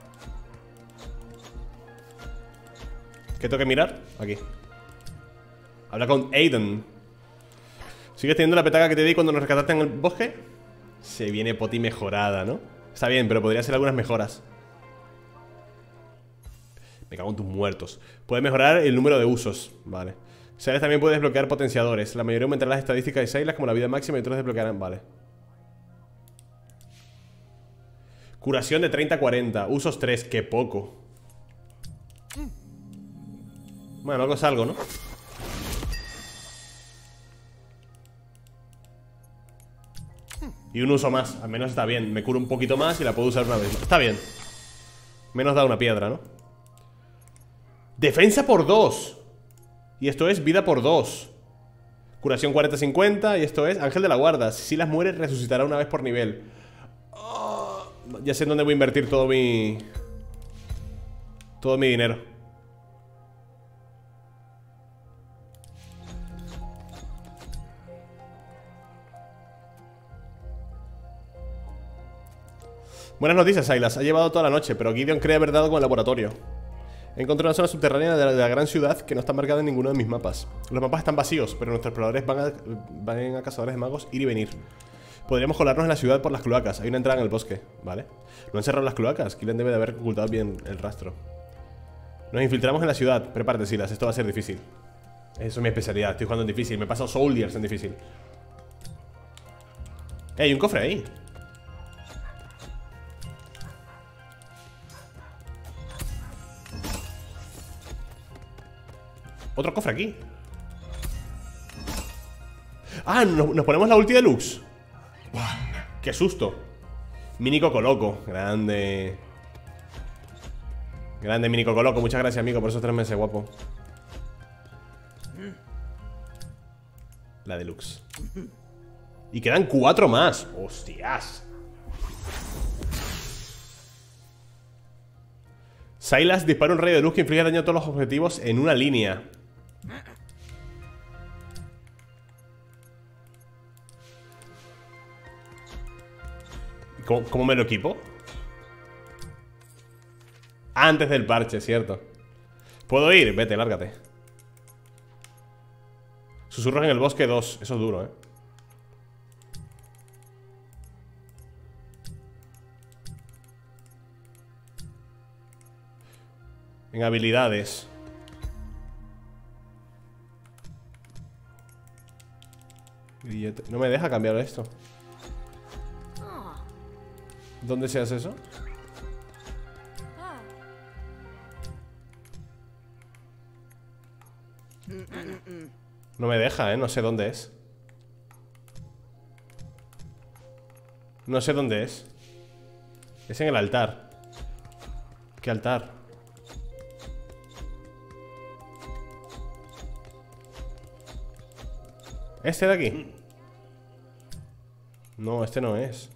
¿Qué tengo que mirar? Aquí. Habla con Aiden. ¿Sigues teniendo la petaca que te di cuando nos rescataste en el bosque? Se viene poti mejorada, ¿no? Está bien, pero podría ser algunas mejoras. Me cago en tus muertos. Puede mejorar el número de usos. Vale. Sylas también puede desbloquear potenciadores. La mayoría aumentará las estadísticas de Sylas como la vida máxima y otros desbloquearán. Vale. Curación de treinta a cuarenta. Usos tres. Qué poco. Bueno, algo es algo, ¿no? Y un uso más. Al menos está bien. Me curo un poquito más y la puedo usar una vez más. Está bien. Menos da una piedra, ¿no? Defensa por dos. Y esto es vida por dos. Curación cuarenta a cincuenta. Y esto es Ángel de la Guarda. Si las muere, resucitará una vez por nivel. Oh, ya sé en dónde voy a invertir todo mi... Todo mi dinero. Buenas noticias, Sylas. Ha llevado toda la noche, pero Gideon cree haber dado con el laboratorio. He encontrado una zona subterránea de la, de la gran ciudad que no está marcada en ninguno de mis mapas. Los mapas están vacíos, pero nuestros exploradores van a, van a cazadores de magos ir y venir. Podríamos colarnos en la ciudad por las cloacas. Hay una entrada en el bosque, ¿vale? ¿No han cerrado las cloacas? Killian debe de haber ocultado bien el rastro. Nos infiltramos en la ciudad. Prepárate, Sylas, esto va a ser difícil. Eso es mi especialidad, estoy jugando en difícil. Me he pasado Soldiers en difícil. ¡Eh, hay un cofre ahí! Otro cofre aquí. Ah, nos, nos ponemos la ulti de Lux. Qué susto. Mini Coco Loco. Grande. Grande Mini Coco Loco. Muchas gracias, amigo, por esos tres meses, guapo. La de Lux. Y quedan cuatro más. ¡Hostias! Sylas dispara un rayo de luz que inflige daño a todos los objetivos en una línea. ¿Cómo, cómo me lo equipo? Antes del parche, cierto. ¿Puedo ir? Vete, lárgate. Susurros en el bosque dos. Eso es duro, eh. En habilidades. No me deja cambiar esto. ¿Dónde se hace eso? No me deja, eh, no sé dónde es. No sé dónde es. Es en el altar. ¿Qué altar? ¿Este de aquí? No, este no es.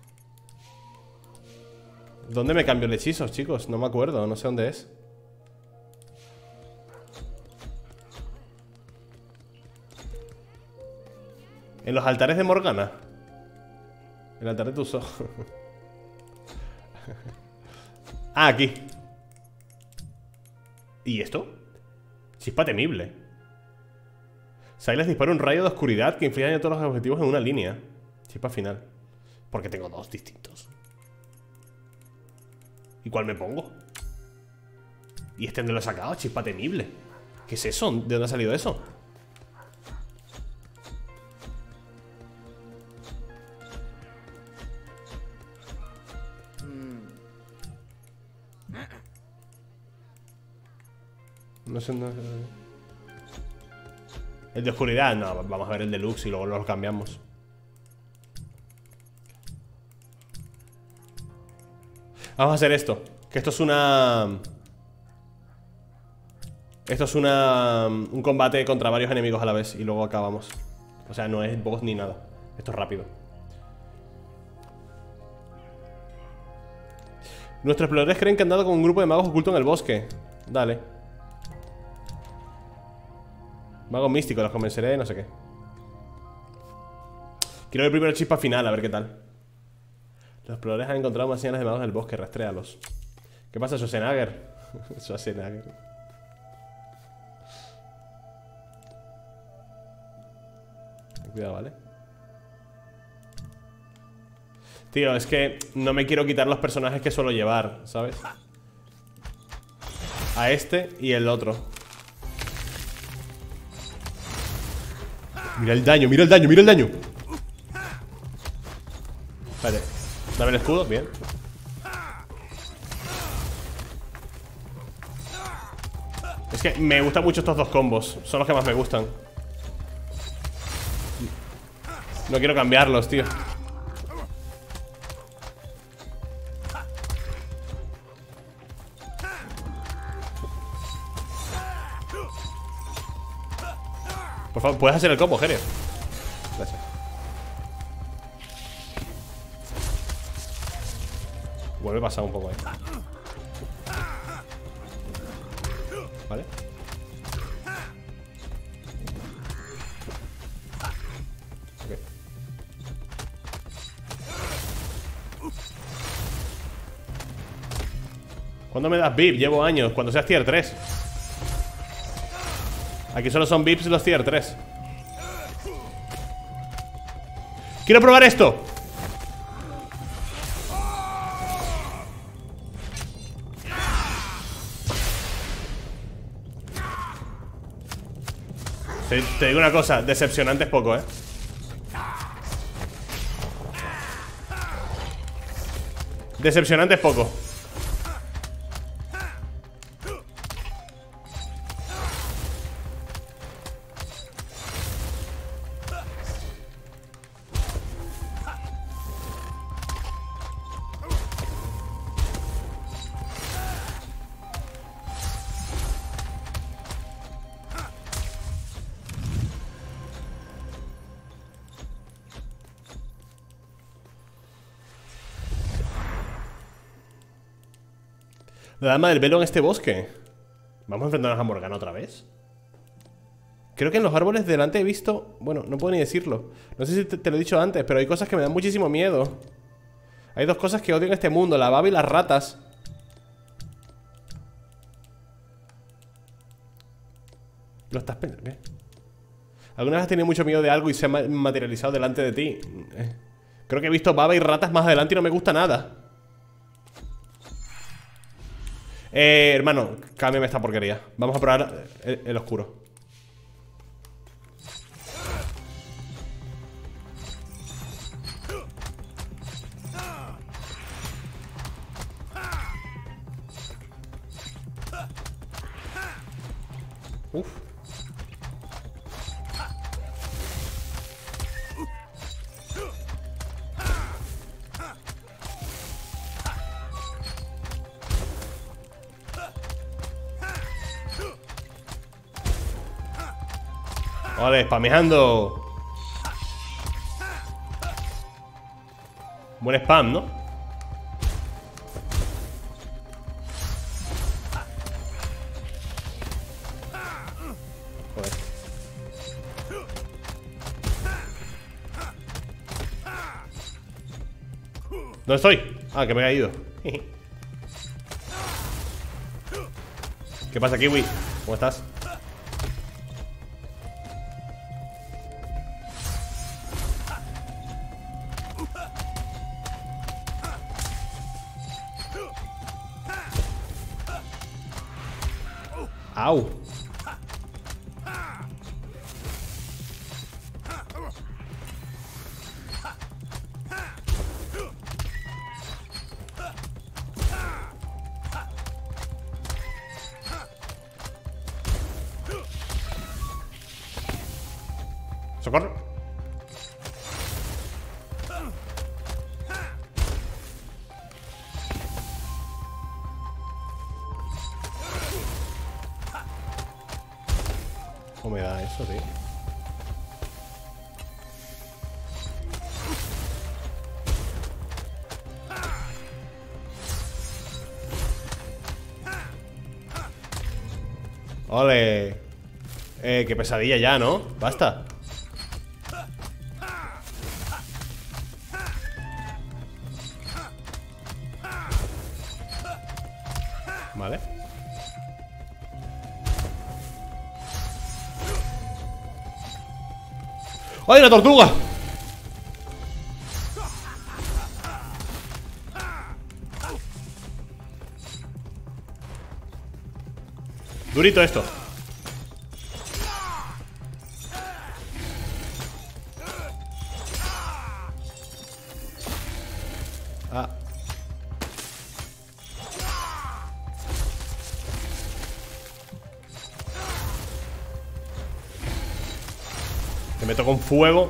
¿Dónde me cambio el hechizo, chicos? No me acuerdo, no sé dónde es. En los altares de Morgana. El altar de tus ojos. Ah, aquí. ¿Y esto? Chispa temible. Sylas dispara un rayo de oscuridad que inflige daño a todos los objetivos en una línea. Chispa final. Porque tengo dos distintos. ¿Y cuál me pongo? ¿Y este dónde lo he sacado? Chispa temible. ¿Qué es eso? ¿De dónde ha salido eso? No sé, no sé. El de oscuridad, no, vamos a ver el deluxe y luego lo cambiamos. Vamos a hacer esto. Que esto es una... Esto es una... Un combate contra varios enemigos a la vez y luego acabamos. O sea, no es boss ni nada. Esto es rápido. Nuestros exploradores creen que han dado con un grupo de magos oculto en el bosque. Dale. Magos místicos, los convenceré, no sé qué. Quiero ver primero chispa final, a ver qué tal. Los exploradores han encontrado más señales de magos en el bosque, rastréalos. ¿Qué pasa, Schwarzenegger? Schwarzenegger. Cuidado, ¿vale? Tío, es que no me quiero quitar los personajes que suelo llevar, ¿sabes? A este y el otro. Mira el daño, mira el daño, mira el daño. Vale, dame el escudo, bien. Es que me gustan mucho estos dos combos. Son los que más me gustan. No quiero cambiarlos, tío. Por favor, puedes hacer el combo, Jerez. Gracias. Vuelve a pasar un poco ahí. Vale. Ok. ¿Cuándo me das V I P? Llevo años. Cuando seas tier tres. Aquí solo son V I Ps los tier tres. ¡Quiero probar esto! Te, te digo una cosa, decepcionante es poco, ¿eh? Decepcionante es poco. La dama del velo en este bosque. ¿Vamos a enfrentarnos a Morgana otra vez? Creo que en los árboles delante he visto... Bueno, no puedo ni decirlo. No sé si te, te lo he dicho antes, pero hay cosas que me dan muchísimo miedo. Hay dos cosas que odio en este mundo: la baba y las ratas. ¿Lo estás pensando? ¿Qué? ¿Alguna vez has tenido mucho miedo de algo y se ha materializado delante de ti? Eh. Creo que he visto baba y ratas más adelante y no me gusta nada. Eh, hermano, cámbiame esta porquería. Vamos a probar el, el oscuro. Uf. Vale, spameando. Buen spam, ¿no? Joder. ¿Dónde estoy? Ah, que me he caído. ¿Qué pasa, Kiwi? ¿Cómo estás? Au. ¡Socorro! ¿Cómo me da eso, tío? ¡Ole! Eh, qué pesadilla ya, ¿no? Basta. Vale. ¡Ay, la tortuga! Durito esto. Ah. Te meto con fuego.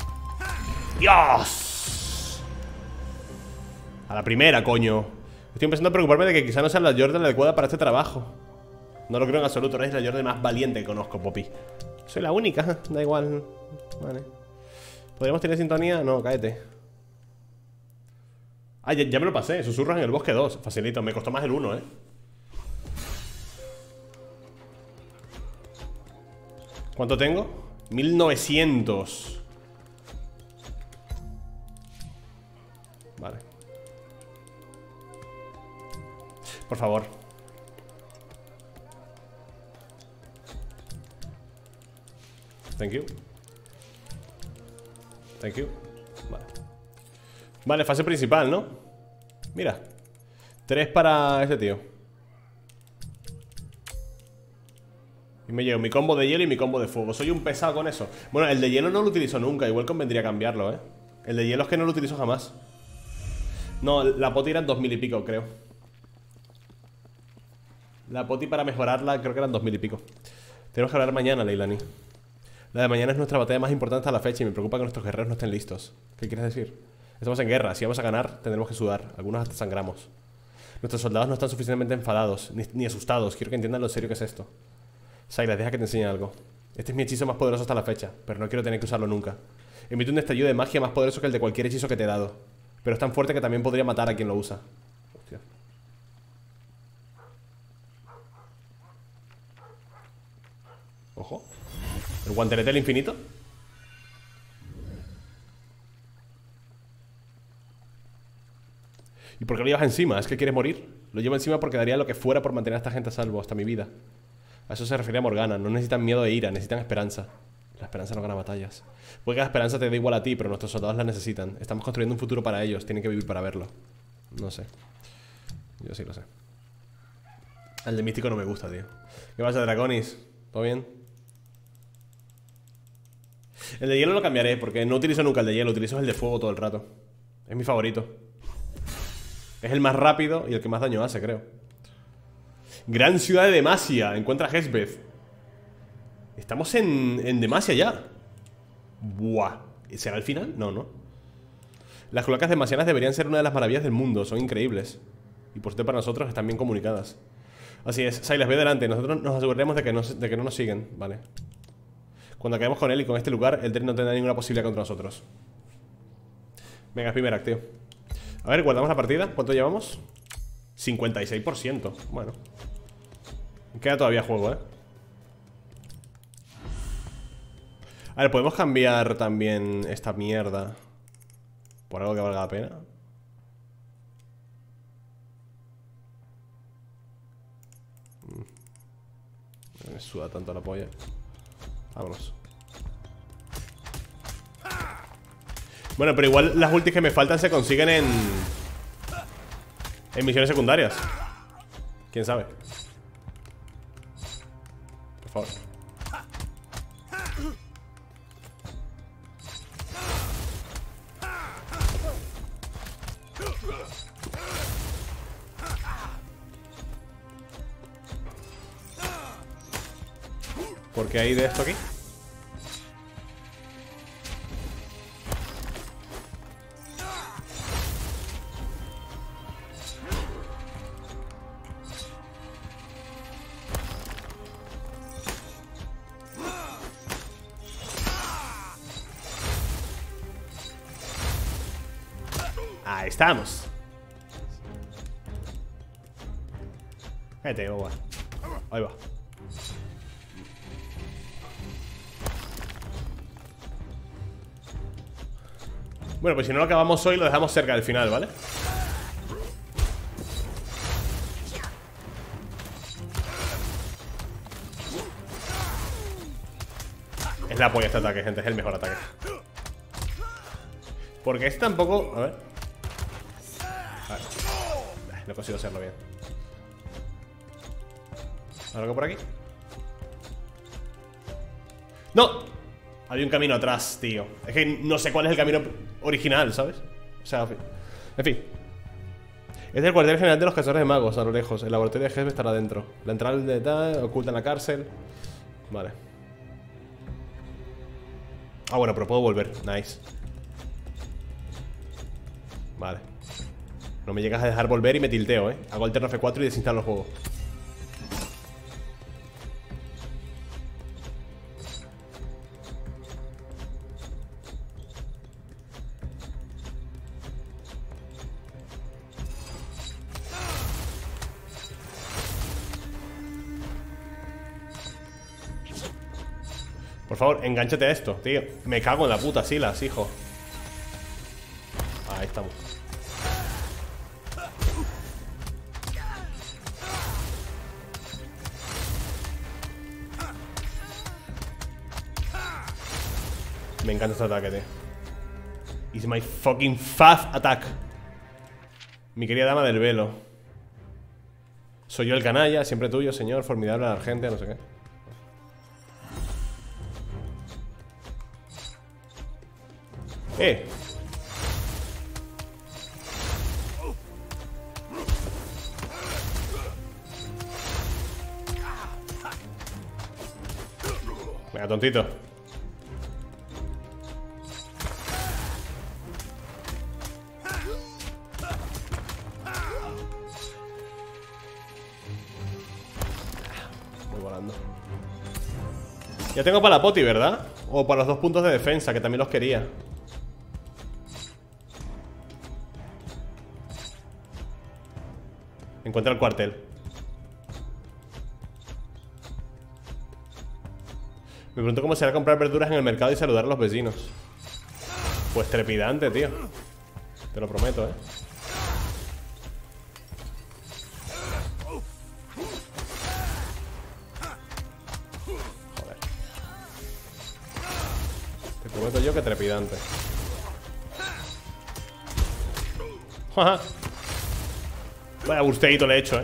¡Dios! A la primera, coño. Estoy empezando a preocuparme de que quizá no sea la Jordan adecuada para este trabajo. No lo creo en absoluto, no es la Jordan más valiente que conozco, Poppy. Soy la única, da igual. Vale. ¿Podríamos tener sintonía? No, cáete. Ah, ya, ya me lo pasé, susurros en el bosque dos. Facilito, me costó más el uno, eh. ¿Cuánto tengo? mil novecientos. Vale. Por favor. Thank you. Thank you. Vale. Vale, fase principal, ¿no? Mira. Tres para ese tío. Y me llevo mi combo de hielo y mi combo de fuego. Soy un pesado con eso. Bueno, el de hielo no lo utilizo nunca. Igual convendría cambiarlo, ¿eh? El de hielo es que no lo utilizo jamás. No, la poti eran dos mil y pico, creo. La poti para mejorarla creo que eran dos mil y pico. Tenemos que hablar mañana, Leilani. La de mañana es nuestra batalla más importante hasta la fecha y me preocupa que nuestros guerreros no estén listos. ¿Qué quieres decir? Estamos en guerra. Si vamos a ganar, tendremos que sudar. Algunos hasta sangramos. Nuestros soldados no están suficientemente enfadados ni, ni asustados. Quiero que entiendan lo serio que es esto. Sylas, deja que te enseñe algo. Este es mi hechizo más poderoso hasta la fecha, pero no quiero tener que usarlo nunca. Emite un destello de magia más poderoso que el de cualquier hechizo que te he dado, pero es tan fuerte que también podría matar a quien lo usa. Hostia. Ojo. El guantelete del infinito. ¿Y por qué lo llevas encima? ¿Es que quieres morir? Lo llevo encima porque daría lo que fuera por mantener a esta gente a salvo hasta mi vida. A eso se refería Morgana. No necesitan miedo e ira, necesitan esperanza. La esperanza no gana batallas. Puede que la esperanza te dé igual a ti, pero nuestros soldados la necesitan. Estamos construyendo un futuro para ellos, tienen que vivir para verlo. No sé. Yo sí lo sé. El de místico no me gusta, tío. ¿Qué pasa, Draconis? ¿Todo bien? El de hielo lo cambiaré, porque no utilizo nunca el de hielo, utilizo el de fuego todo el rato. Es mi favorito. Es el más rápido y el que más daño hace, creo. Gran ciudad de Demacia. Encuentra a Hesbeth. Estamos en, en Demacia ya. Buah. ¿Será el final? No, no. Las cloacas demasianas deberían ser una de las maravillas del mundo. Son increíbles. Y por suerte para nosotros están bien comunicadas. Así es. Sai, las veo delante. Nosotros nos aseguraremos de que, no, de que no nos siguen. Vale. Cuando acabemos con él y con este lugar, el tren no tendrá ninguna posibilidad contra nosotros. Venga, es primer acteo. A ver, guardamos la partida. ¿Cuánto llevamos? cincuenta y seis por ciento. Bueno. Queda todavía juego, ¿eh? A ver, podemos cambiar también esta mierda por algo que valga la pena. Me suda tanto la polla. Vámonos. Bueno, pero igual las ultis que me faltan se consiguen en En misiones secundarias. ¿Quién sabe? Por favor. ¿Por qué hay de esto aquí? Ahí estamos. Cállate, boba. Ahí va. Bueno, pues si no lo acabamos hoy, lo dejamos cerca del final, ¿vale? Es la polla este ataque, gente. Es el mejor ataque. Porque este tampoco... A ver. A ver. No consigo hacerlo bien. ¿Algo por aquí? ¡No! Hay un camino atrás, tío. Es que no sé cuál es el camino original, ¿sabes? O sea, en fin. Este es el cuartel general de los cazadores de magos, a lo lejos. El laboratorio de Hesbeth estará dentro. La entrada de tal, oculta en la cárcel. Vale. Ah, bueno, pero puedo volver. Nice. Vale. No me llegas a dejar volver y me tilteo, ¿eh? Hago alterno F cuatro y desinstalo el juego. Por favor, engánchate a esto, tío. Me cago en la puta Silas, hijo. Ahí estamos. Me encanta este ataque, tío. It's my fucking fast attack. Mi querida dama del velo. Soy yo el canalla, siempre tuyo, señor. Formidable la Argentina, no sé qué. Eh. Venga, tontito. Voy volando. Ya tengo para la poti, ¿verdad? O para los dos puntos de defensa, que también los quería. Encuentra el cuartel. Me pregunto cómo será comprar verduras en el mercado y saludar a los vecinos. Pues trepidante, tío. Te lo prometo, eh. Joder. Te prometo yo que trepidante. Vaya busteito le he hecho, eh.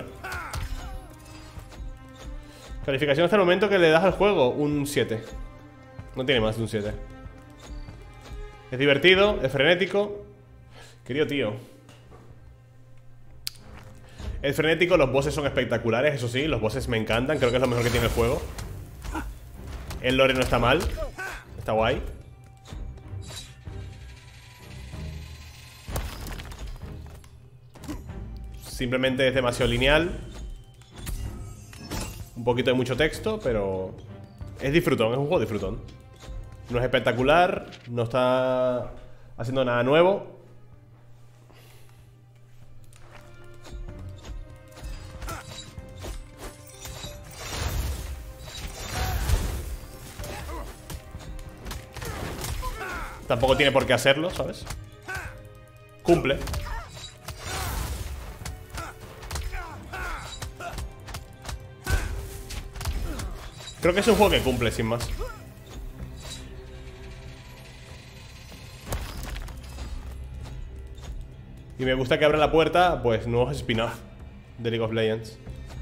Calificación hasta el momento que le das al juego, un siete. No tiene más de un siete. Es divertido, es frenético. Querido tío, es frenético, los bosses son espectaculares, eso sí, los bosses me encantan. Creo que es lo mejor que tiene el juego. El lore no está mal. Está guay. Simplemente es demasiado lineal. Un poquito de mucho texto, pero es disfrutón, es un juego disfrutón. No es espectacular, no está haciendo nada nuevo. Tampoco tiene por qué hacerlo, ¿sabes? Cumple. Creo que es un juego que cumple, sin más. Y me gusta que abra la puerta, pues, nuevos spin-off de League of Legends.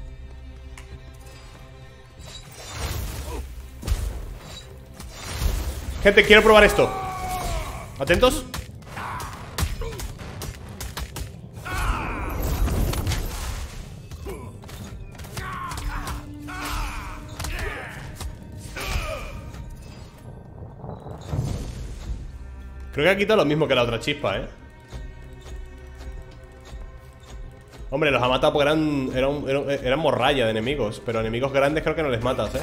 Gente, quiero probar esto. ¿Atentos? Creo que ha quitado lo mismo que la otra chispa, ¿eh? Hombre, los ha matado porque eran, eran, eran, eran morralla de enemigos. Pero enemigos grandes creo que no les matas, ¿eh?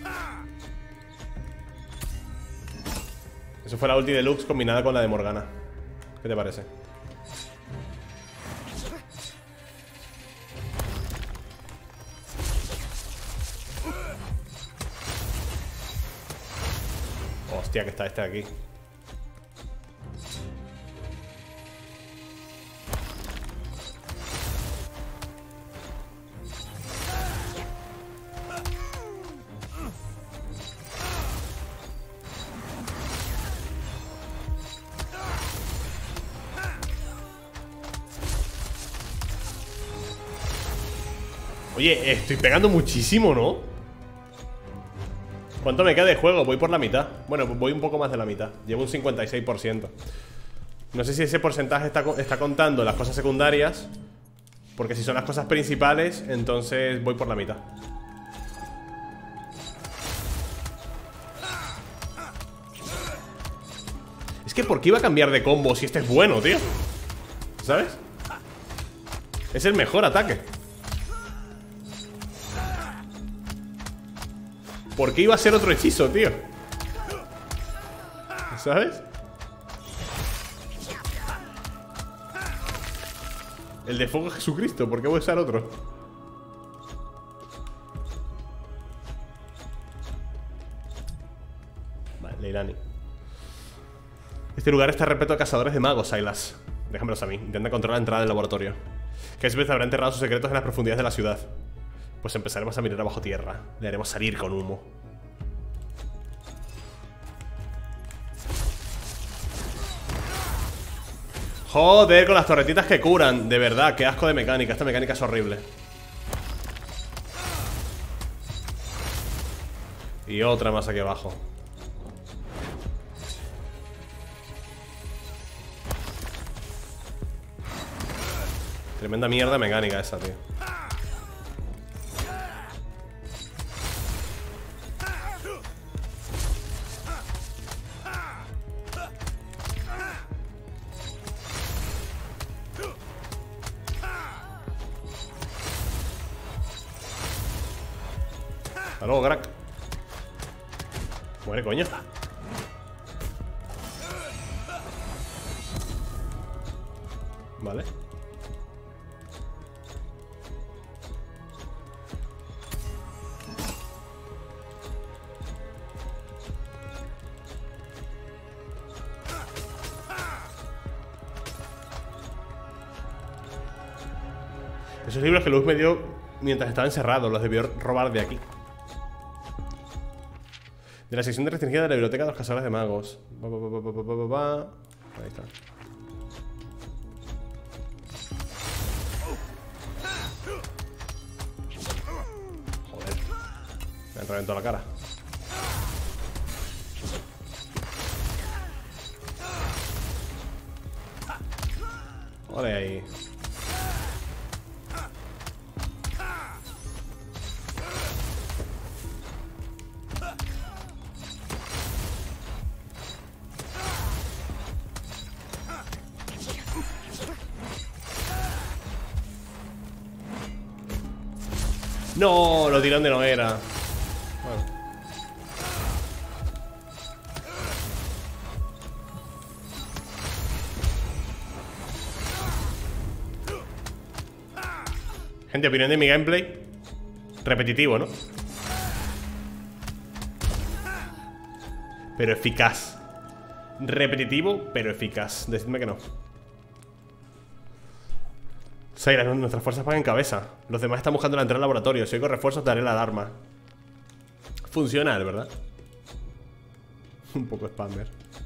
Eso fue la ulti de Lux combinada con la de Morgana. ¿Qué te parece? Hostia, que está este aquí. Oye, estoy pegando muchísimo, ¿no? ¿Cuánto me queda de juego? Voy por la mitad. Bueno, voy un poco más de la mitad. Llevo un cincuenta y seis por ciento. No sé si ese porcentaje está, está contando las cosas secundarias, porque si son las cosas principales, entonces voy por la mitad. Es que ¿por qué iba a cambiar de combo si este es bueno, tío? ¿Sabes? Es el mejor ataque. ¿Por qué iba a ser otro hechizo, tío? ¿Sabes? El de fuego Jesucristo, ¿por qué voy a usar otro? Vale, Leilani. Este lugar está repleto de cazadores de magos, Silas. Déjamelos a mí, intenta controlar la entrada del laboratorio. Que a vez habrá enterrado sus secretos en las profundidades de la ciudad. Pues empezaremos a mirar abajo tierra. Le haremos salir con humo. Joder, con las torretitas que curan. De verdad, qué asco de mecánica. Esta mecánica es horrible. Y otra más aquí abajo. Tremenda mierda mecánica esa, tío. Hasta luego, crack. Muere, coño. Vale. Esos libros que Luz me dio mientras estaba encerrado, los debió robar de aquí. De la sección de restringida de la biblioteca de los cazadores de magos. Ba, ba, ba, ba, ba, ba, ba. Ahí está. Joder. Me han reventado la cara. Ole ahí. No, lo tirón de no era. Bueno. Gente, opinión de mi gameplay. Repetitivo, ¿no? Pero eficaz. Repetitivo, pero eficaz. Decidme que no. Zaira, nuestras fuerzas van en cabeza. Los demás están buscando la entrada al laboratorio. Si oigo refuerzos, daré la alarma. Funcional, ¿verdad? Un poco spammer.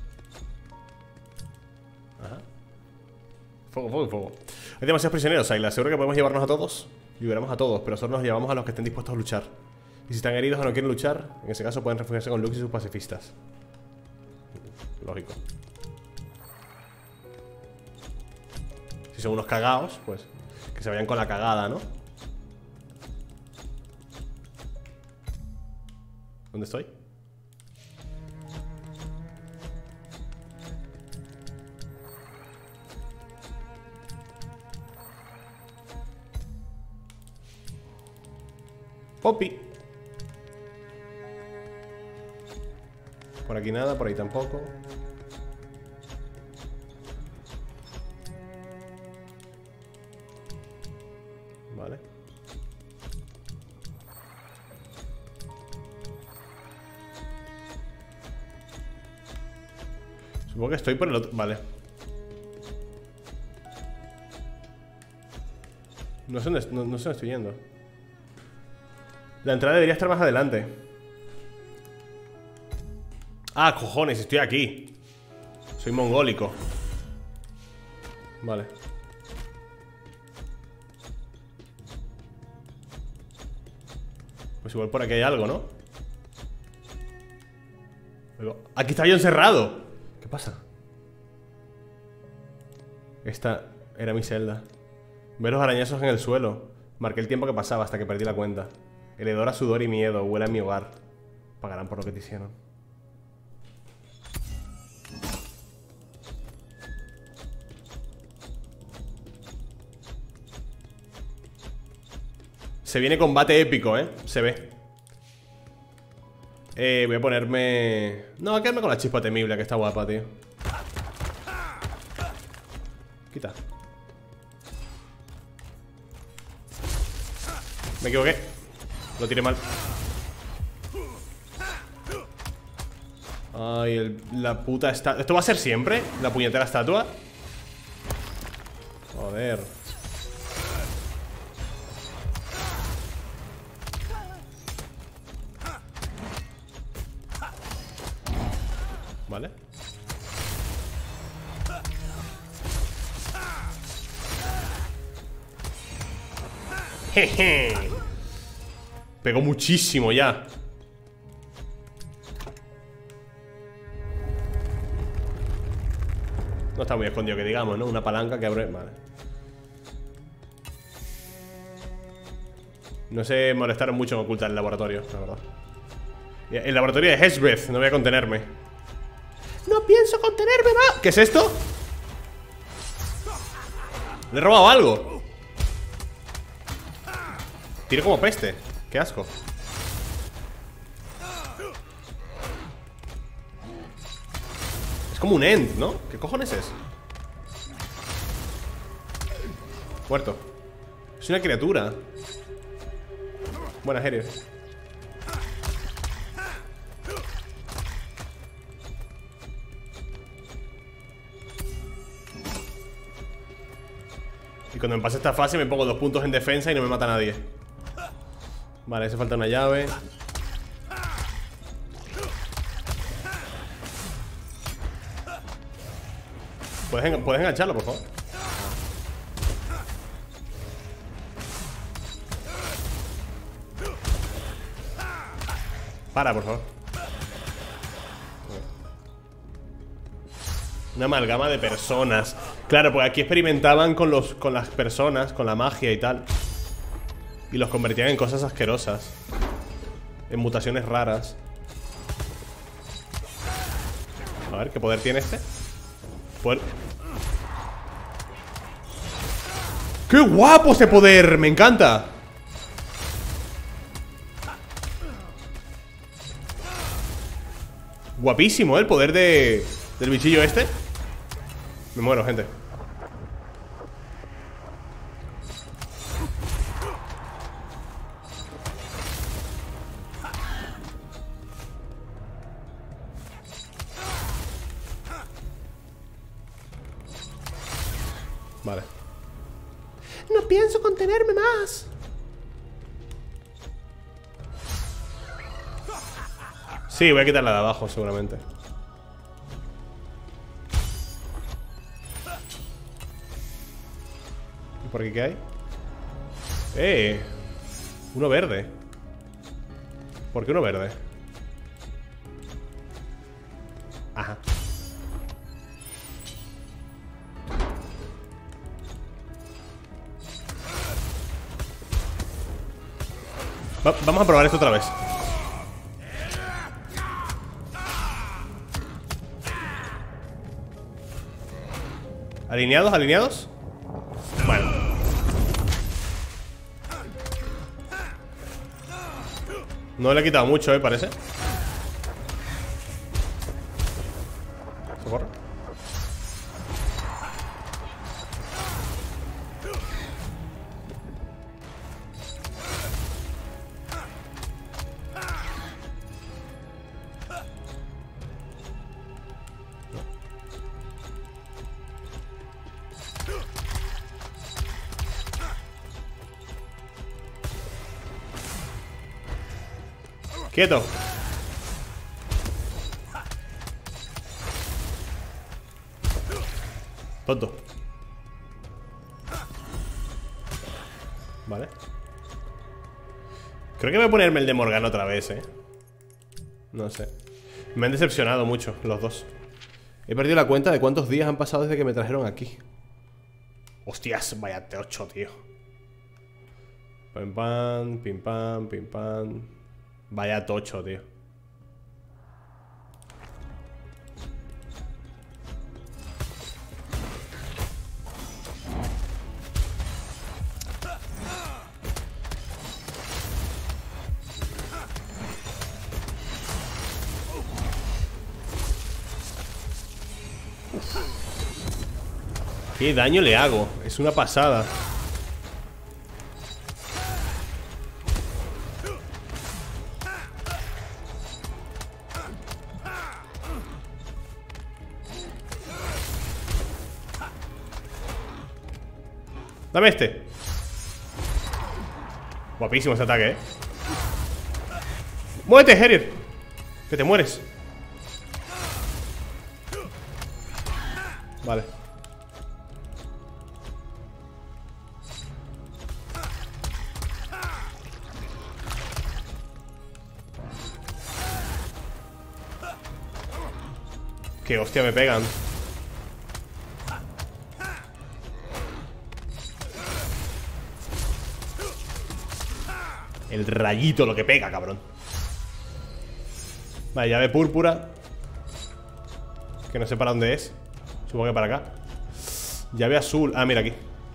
Ajá. Fuego, fuego, fuego. Hay demasiados prisioneros, Zaira. Seguro que podemos llevarnos a todos. Liberamos a todos, pero solo nos llevamos a los que estén dispuestos a luchar. Y si están heridos o no quieren luchar, en ese caso pueden refugiarse con Lux y sus pacifistas. Lógico. Si son unos cagados, pues que se vayan con la cagada, ¿no? ¿Dónde estoy? Poppy. Por aquí nada, por ahí tampoco. Vale. Supongo que estoy por el otro... Vale. No sé dónde, no, no sé dónde estoy yendo. La entrada debería estar más adelante. Ah, cojones, estoy aquí. Soy mongólico. Vale. Pues igual por aquí hay algo, ¿no? Aquí está yo encerrado. ¿Qué pasa? Esta era mi celda. Ve los arañazos en el suelo. Marqué el tiempo que pasaba hasta que perdí la cuenta. El hedor a sudor y miedo huele a mi hogar. Pagarán por lo que te hicieron. Se viene combate épico, ¿eh? Se ve. Eh, voy a ponerme... No, voy a quedarme con la chispa temible, que está guapa, tío. Quita. Me equivoqué. Lo tiré mal. Ay, el, la puta estatua. ¿Esto va a ser siempre? ¿La puñetera estatua? Joder. Vale. Jeje. Pegó muchísimo ya. No está muy escondido que digamos, ¿no? Una palanca que abre... Vale. No se molestaron mucho en ocultar el laboratorio, la verdad. El laboratorio de Heshbeth, no voy a contenerme. No pienso contenerme más. ¿Qué es esto? Le he robado algo. Tiro como peste. Qué asco. Es como un end, ¿no? ¿Qué cojones es? Muerto. Es una criatura. Buena, Jerry. Y cuando me pase esta fase me pongo dos puntos en defensa y no me mata nadie. Vale, hace falta una llave. ¿Puedes, en ¿Puedes engancharlo, por favor? Para, por favor. Una amalgama de personas. Claro, porque aquí experimentaban con, los, con las personas, con la magia y tal. Y los convertían en cosas asquerosas. En mutaciones raras. A ver, ¿qué poder tiene este? Poder... ¡Qué guapo ese poder! ¡Me encanta! Guapísimo, ¿eh? El poder de... del bichillo este. Me muero, gente. Vale. No pienso contenerme más. Sí, voy a quitar la de abajo, seguramente. ¿Y por aquí qué hay? ¡Eh! Uno verde. ¿Por qué uno verde? Ajá. Va, vamos a probar esto otra vez. ¿Alineados? ¿Alineados? Bueno. No le he quitado mucho, eh, parece. Socorro. Quieto. Tonto. Vale. Creo que voy a ponerme el de Morgana otra vez, eh. No sé. Me han decepcionado mucho los dos. He perdido la cuenta de cuántos días han pasado desde que me trajeron aquí. Hostias, vaya tocho, tío. Pim pam, pim pam, pim pam. Vaya tocho, tío. Uf. ¿Qué daño le hago? Es una pasada. Dame este. Guapísimo ese ataque, eh. ¡Muévete, Harrier! Que te mueres. Vale. Qué hostia me pegan. El rayito lo que pega, cabrón. Vale, llave púrpura. Que no sé para dónde es. Supongo que para acá. Llave azul. Ah, mira aquí.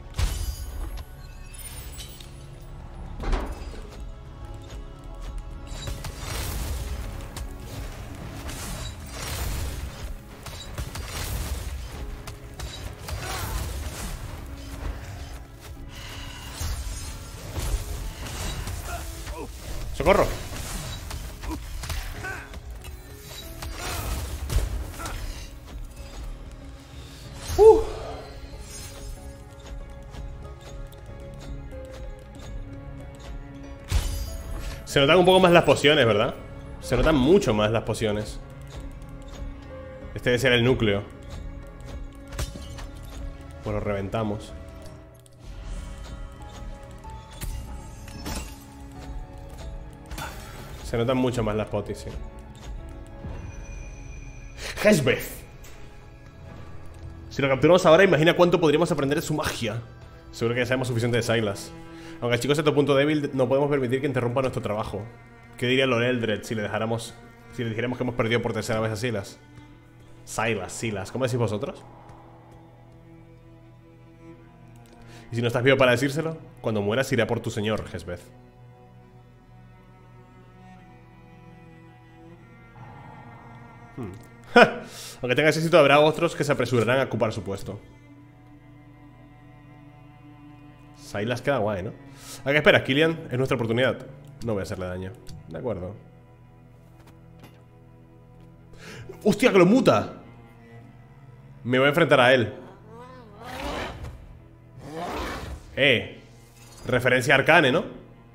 ¡Socorro! Uh. Se notan un poco más las pociones, ¿verdad? Se notan mucho más las pociones. Este debe ser el núcleo. Pues lo reventamos. Se notan mucho más las potis, sí. Hesbeth. Si lo capturamos ahora, imagina cuánto podríamos aprender de su magia. Seguro que ya sabemos suficiente de Sylas. Aunque el chico sea tu punto débil, no podemos permitir que interrumpa nuestro trabajo. ¿Qué diría Lord Eldred si le dejáramos, si le dijéramos que hemos perdido por tercera vez a Sylas? Sylas, Sylas, ¿cómo decís vosotros? ¿Y si no estás vivo para decírselo? Cuando mueras iré a por tu señor, Hesbeth. Hmm. Aunque tenga éxito, habrá otros que se apresurarán a ocupar su puesto. Sylas queda guay, ¿no? ¿A qué esperas, Killian? Es nuestra oportunidad. No voy a hacerle daño. De acuerdo. ¡Hostia, que lo muta! Me voy a enfrentar a él. Eh. Referencia a Arcane, ¿no?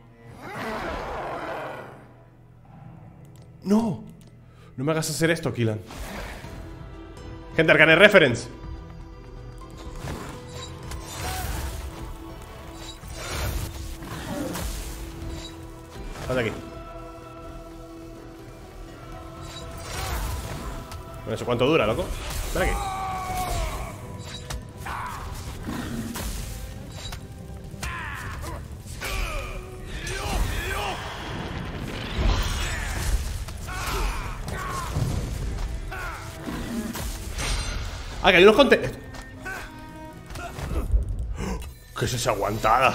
¡No! No me hagas hacer esto, Killian. Gente, Arcane Reference. Sal de aquí. No sé cuánto dura, loco. Ven aquí. Ah, que hay unos contes. ¿Qué es esa aguantada?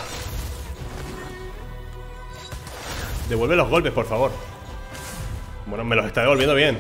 Devuelve los golpes, por favor. Bueno, me los está devolviendo bien.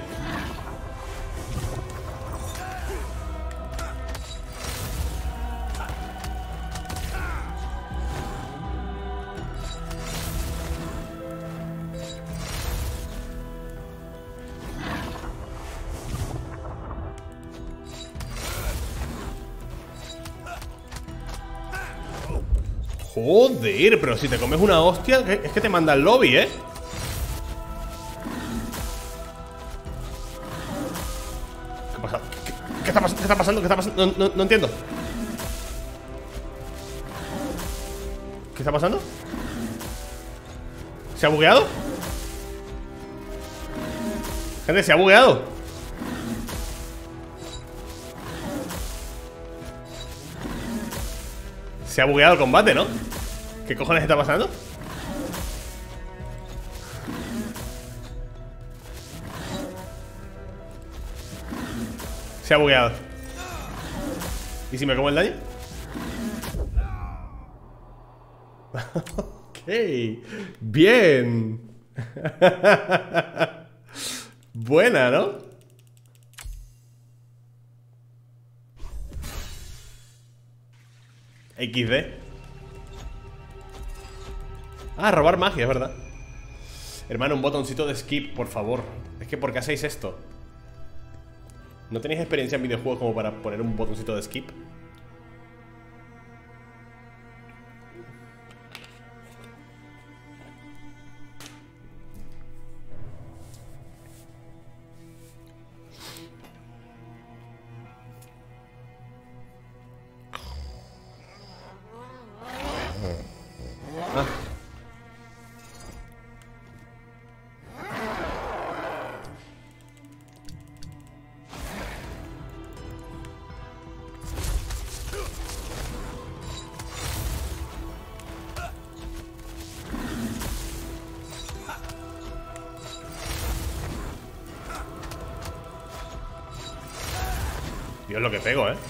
Joder, pero si te comes una hostia, es que te manda al lobby, ¿eh? ¿Qué pasa? ¿Qué, qué, está, pas ¿Qué está pasando? ¿Qué está pasando? No, no, no entiendo. ¿Qué está pasando? ¿Se ha bugueado? Gente, se ha bugueado. Se ha bugueado el combate, ¿no? ¿Qué cojones está pasando? Se ha bugueado. ¿Y si me como el daño? Ok. Bien. Buena, ¿no? equis de. Ah, robar magia, es verdad. Hermano, un botoncito de skip, por favor. Es que, ¿por qué hacéis esto? ¿No tenéis experiencia en videojuegos como para poner un botoncito de skip? Dios, lo que pego, ¿eh?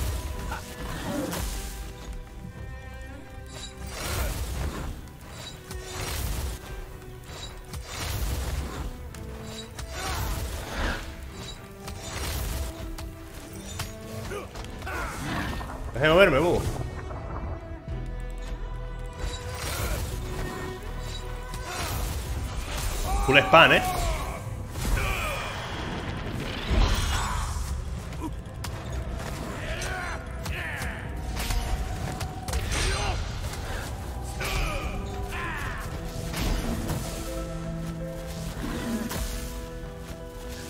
Déjame moverme, bugo. Full spam, ¿eh?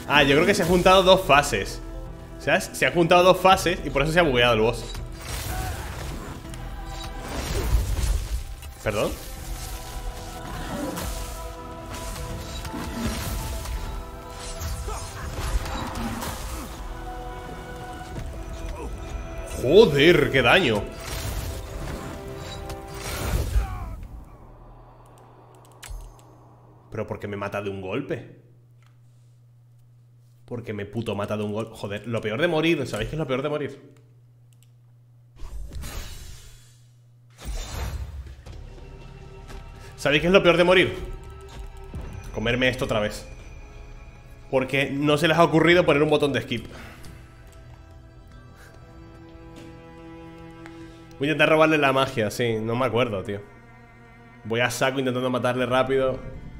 Ah, yo creo que se han juntado dos fases. ¿Sabes? Se han juntado dos fases y por eso se ha bugueado el boss. ¿Perdón? Joder, qué daño. Pero ¿por qué me mata de un golpe? Porque me puto mata de un golpe. Joder, lo peor de morir. ¿Sabéis qué es lo peor de morir? ¿Sabéis qué es lo peor de morir? Comerme esto otra vez. Porque no se les ha ocurrido poner un botón de skip. Voy a intentar robarle la magia, sí, no me acuerdo, tío. Voy a saco intentando matarle rápido.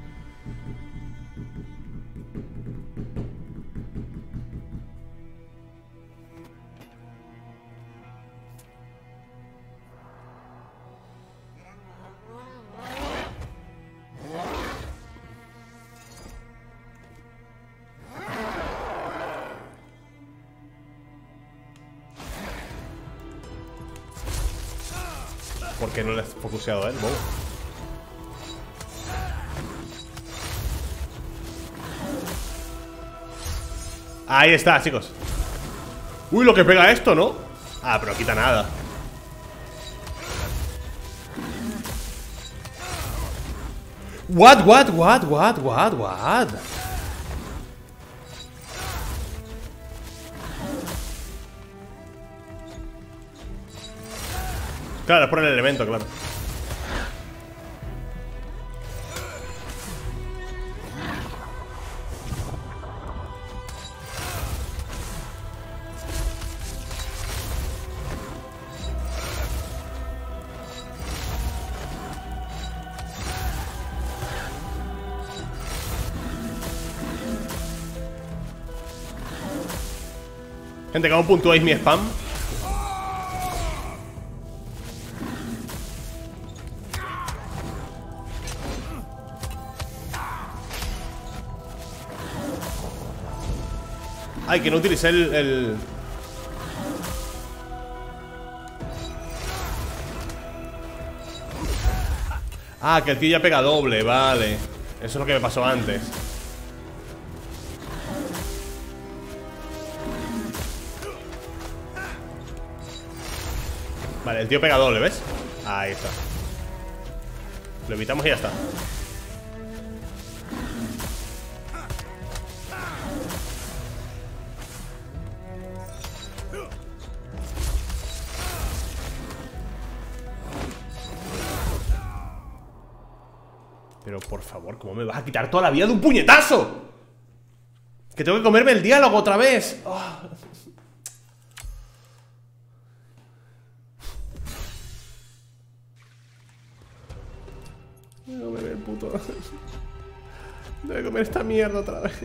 ¿Por qué no le he focuseado a él, bobo? Ahí está, chicos. Uy, lo que pega esto, ¿no? Ah, pero quita nada. What, what, what, what, what, what? Claro, es por el elemento, claro. Gente, ¿cómo puntuáis mi spam? Ay, que no utilicé el, el... Ah, que el tío ya pega doble, vale. Eso es lo que me pasó antes. Vale, el tío pega doble, ¿ves? Ahí está. Lo evitamos y ya está. Pero por favor, ¿cómo me vas a quitar toda la vida de un puñetazo? Que tengo que comerme el diálogo otra vez. Oh. Voy a comer el puto. Voy a comer esta mierda otra vez.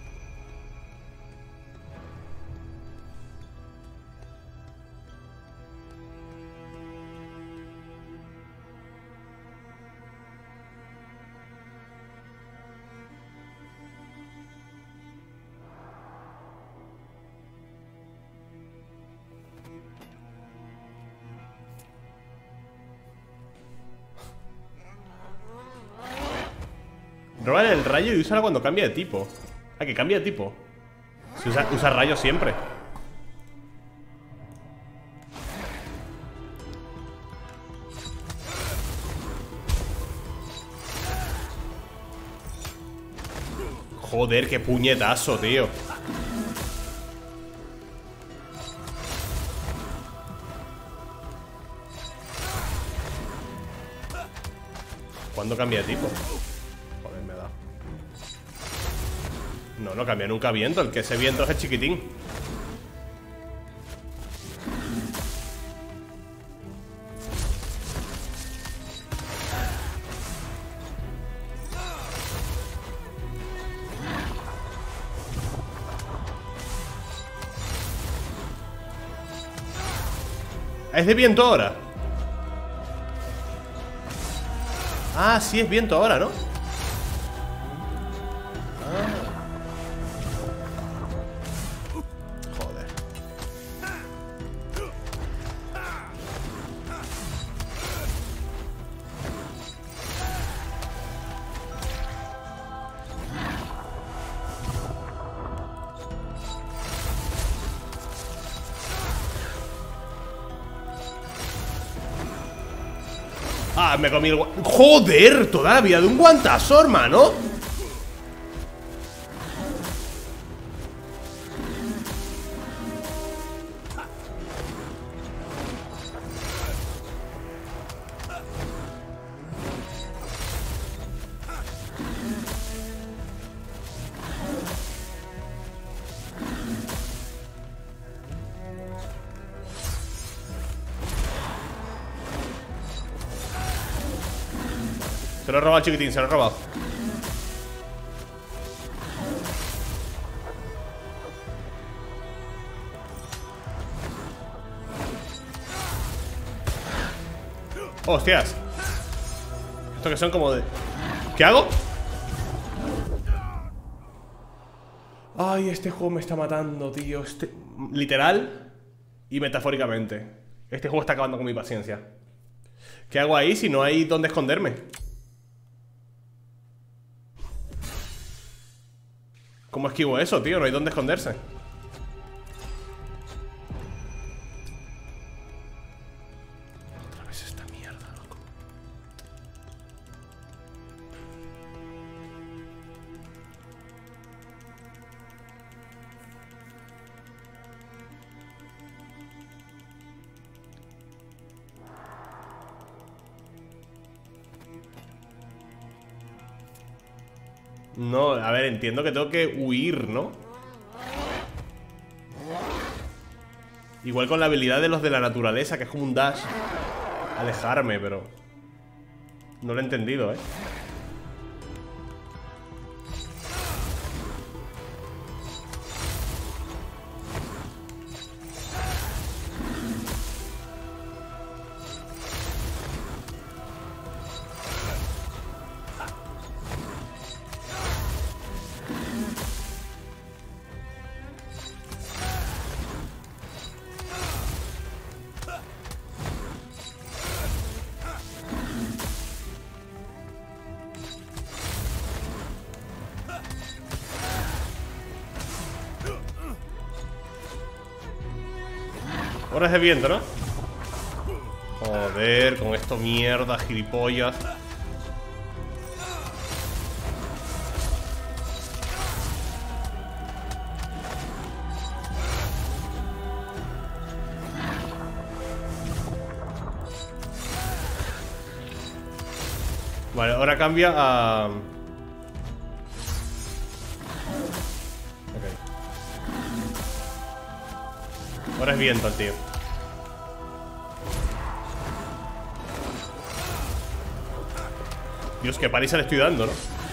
Roba el rayo y úsalo cuando cambia de tipo. Ah, que cambia de tipo. Si usa, usa rayo siempre. Joder, qué puñetazo, tío. ¿Cuándo cambia de tipo? No, no cambia nunca viento. El que ese viento es el chiquitín. ¿Es de viento ahora? Ah, sí, es viento ahora, ¿no? Ah, me comí el gua... ¡Joder! Toda la vida de un guantazo, hermano. Se lo he robado, chiquitín, se lo he robado. Hostias. Esto que son como de... ¿Qué hago? Ay, este juego me está matando, tío. Este... Literal y metafóricamente. Este juego está acabando con mi paciencia. ¿Qué hago ahí si no hay dónde esconderme? ¿Cómo esquivo eso, tío? No hay dónde esconderse. Otra vez esta mierda, loco. No, a ver, entiendo que tengo que huir, ¿no? Igual con la habilidad de los de la naturaleza, que es como un dash. Alejarme, pero... No lo he entendido, ¿eh? Ahora es de viento, ¿no? Joder, con esto mierda, gilipollas. Vale, ahora cambia a... Ahora es viento el tío. Dios, qué paliza le estoy dando, ¿no?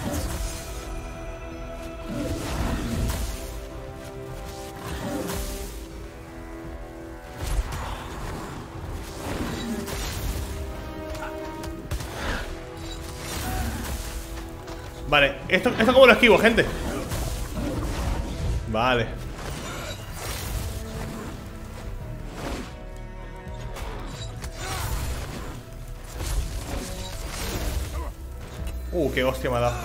Vale, esto, esto como lo esquivo, gente. Vale. Uh, qué hostia me ha dado.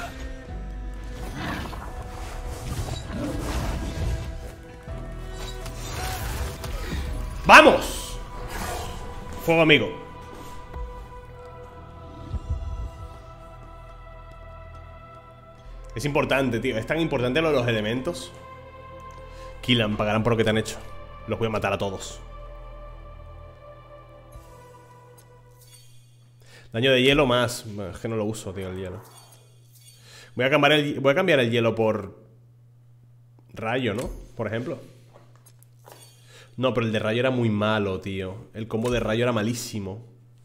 ¡Vamos! Fuego amigo. Es importante, tío. Es tan importante lo de los elementos. Killan, pagarán por lo que te han hecho. Los voy a matar a todos. Daño de hielo más. Bueno, es que no lo uso, tío, el hielo. Voy a cambiar el, voy a cambiar el hielo por rayo, ¿no? Por ejemplo. No, pero el de rayo era muy malo, tío. El combo de rayo era malísimo.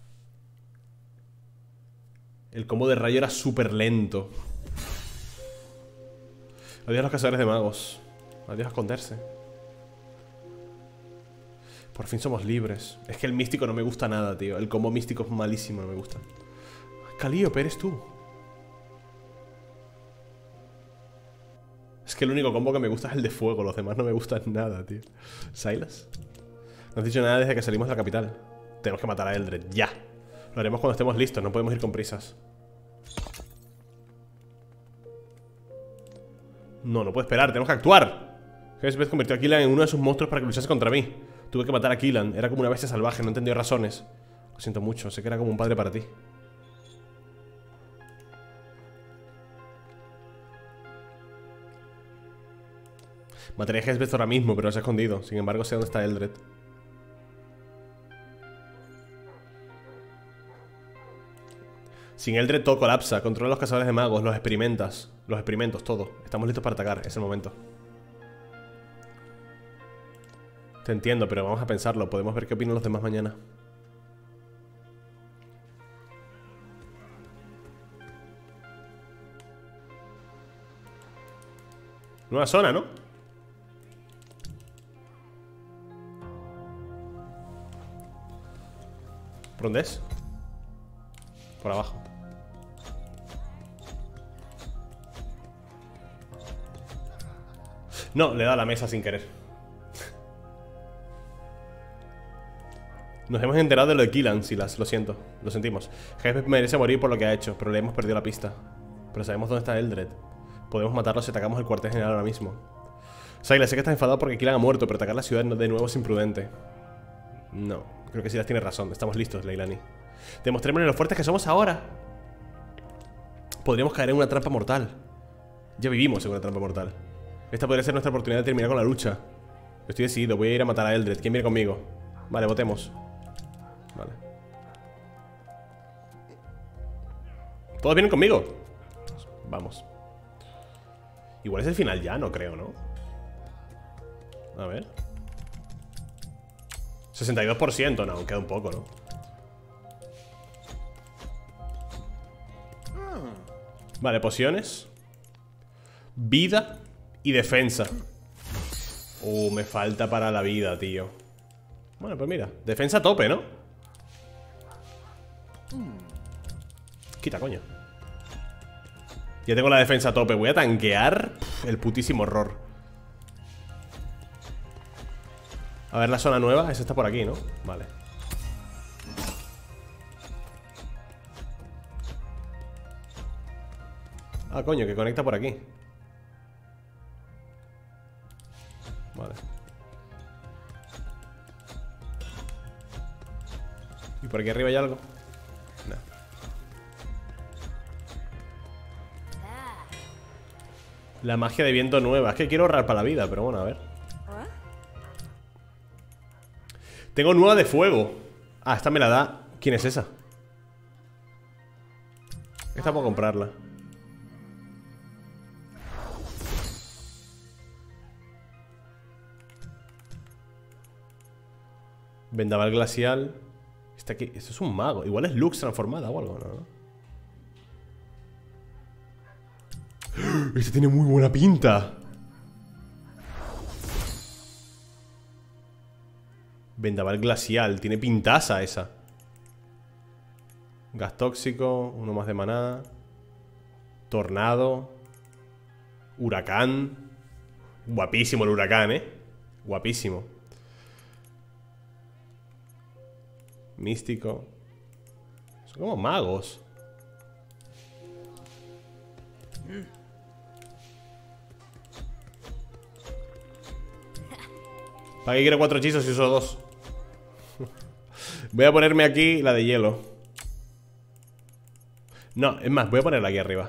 El combo de rayo era súper lento. Adiós a los cazadores de magos. Adiós a esconderse. Por fin somos libres. Es que el místico no me gusta nada, tío. El combo místico es malísimo, no me gusta. Calíope, eres tú. Es que el único combo que me gusta es el de fuego. Los demás no me gustan nada, tío. ¿Silas? No has dicho nada desde que salimos de la capital. Tenemos que matar a Eldred, ya. Lo haremos cuando estemos listos, no podemos ir con prisas. No, no puedo esperar, tenemos que actuar. Hesped convirtió a Killan en uno de sus monstruos para que luchase contra mí. Tuve que matar a Killan, era como una bestia salvaje, no entendió razones. Lo siento mucho, sé que era como un padre para ti. Mataría a Hellsbeth ahora mismo, pero se ha escondido. Sin embargo, sé dónde está Eldred. Sin Eldred todo colapsa. Controla los cazadores de magos, los experimentas. Los experimentos, todo. Estamos listos para atacar, es el momento. Te entiendo, pero vamos a pensarlo. Podemos ver qué opinan los demás mañana. Nueva zona, ¿no? ¿Por dónde es? Por abajo. No, le da a la mesa sin querer. Nos hemos enterado de lo de Killan, Silas, lo siento, lo sentimos. Hellsbeth merece morir por lo que ha hecho, pero le hemos perdido la pista. Pero sabemos dónde está Eldred. Podemos matarlo si atacamos el cuartel general ahora mismo. Silas, sé que estás enfadado porque Killan ha muerto, pero atacar la ciudad de nuevo es imprudente. No, creo que Silas tiene razón, estamos listos, Leilani. Demostrémosle lo fuertes que somos ahora. Podríamos caer en una trampa mortal. Ya vivimos en una trampa mortal. Esta podría ser nuestra oportunidad de terminar con la lucha. Estoy decidido, voy a ir a matar a Eldred. ¿Quién viene conmigo? Vale, votemos. Vale. ¿Todos vienen conmigo? Vamos. Igual es el final ya, no creo, ¿no? A ver. sesenta y dos por ciento, no, aún queda un poco, ¿no? Vale, pociones. Vida y defensa. Uh, me falta para la vida, tío. Bueno, pues mira, defensa a tope, ¿no? Quita, coño. Ya tengo la defensa a tope. Voy a tanquear el putísimo horror. A ver la zona nueva. Esa está por aquí, ¿no? Vale. Ah, coño, que conecta por aquí. Vale. ¿Y por aquí arriba hay algo? No. La magia de viento nueva. Es que quiero ahorrar para la vida, pero bueno, a ver. Tengo nueva de fuego. Ah, esta me la da. ¿Quién es esa? Esta puedo comprarla. Vendaval glacial. Está aquí. Esto es un mago. Igual es Lux transformada o algo, ¿no? Este tiene muy buena pinta. Vendaval glacial. Tiene pintaza esa. Gas tóxico. Uno más de maná. Tornado. Huracán. Guapísimo el huracán, ¿eh? Guapísimo. Místico. Son como magos. ¿Para qué quiero cuatro hechizos si uso dos? Voy a ponerme aquí la de hielo. No, es más, voy a ponerla aquí arriba.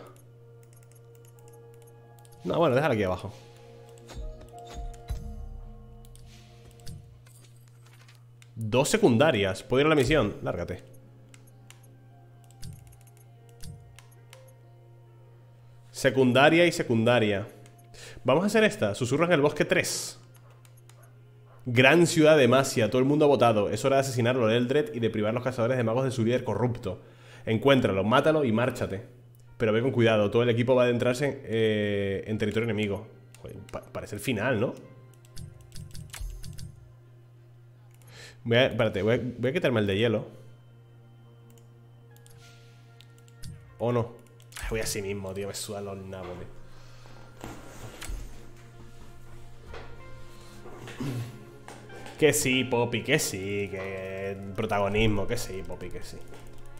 No, bueno, déjala aquí abajo. Dos secundarias. ¿Puedo ir a la misión? Lárgate. Secundaria y secundaria. Vamos a hacer esta. Susurros en el bosque tres. Gran ciudad de Masia. Todo el mundo ha votado. Es hora de asesinar a los Eldred y de privar a los cazadores de magos de su líder corrupto. Encuéntralo, mátalo y márchate. Pero ve con cuidado. Todo el equipo va a adentrarse eh, en territorio enemigo. Joder, pa parece el final, ¿no? Voy a, espérate, voy a, voy a quitarme el de hielo. ¿O no? Voy así mismo, tío. Me sudan los nabos, tío. Que sí, Poppy, que sí. Que protagonismo, que sí, Poppy, que sí.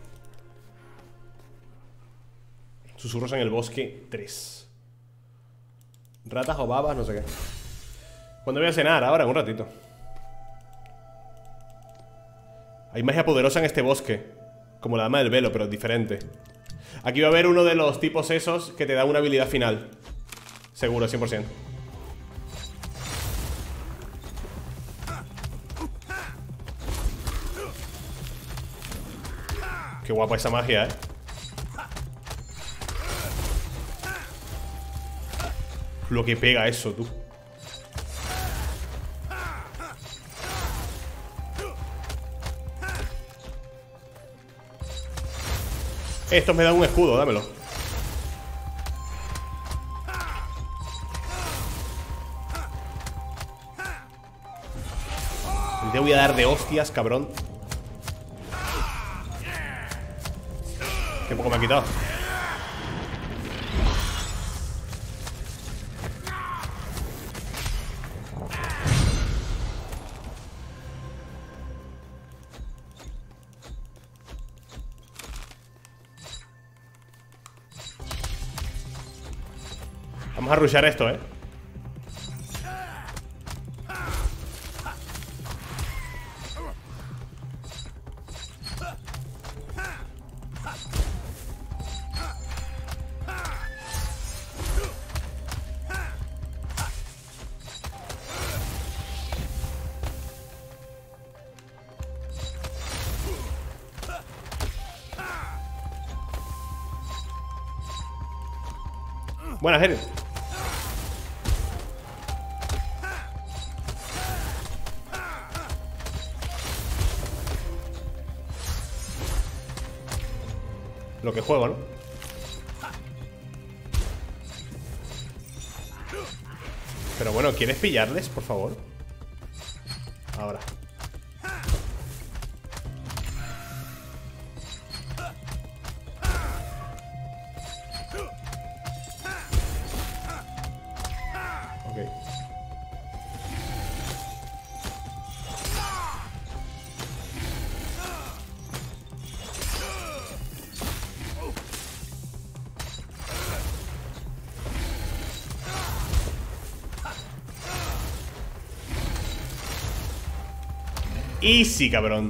Susurros en el bosque tres. Ratas o babas, no sé qué. ¿Cuándo voy a cenar? Ahora, en un ratito. Hay magia poderosa en este bosque, como la dama del velo, pero diferente. Aquí va a haber uno de los tipos esos que te da una habilidad final. Seguro, cien por ciento. Qué guapa esa magia, eh. Lo que pega eso, tú. Esto me da un escudo, dámelo. Te voy a dar de hostias, cabrón. Qué poco me ha quitado. Vamos a rushar esto, eh. Buenas, Jerry. Lo que juego, ¿no? Pero bueno, ¿quieres pillarles, por favor? Ahora. Ok. Easy, cabrón.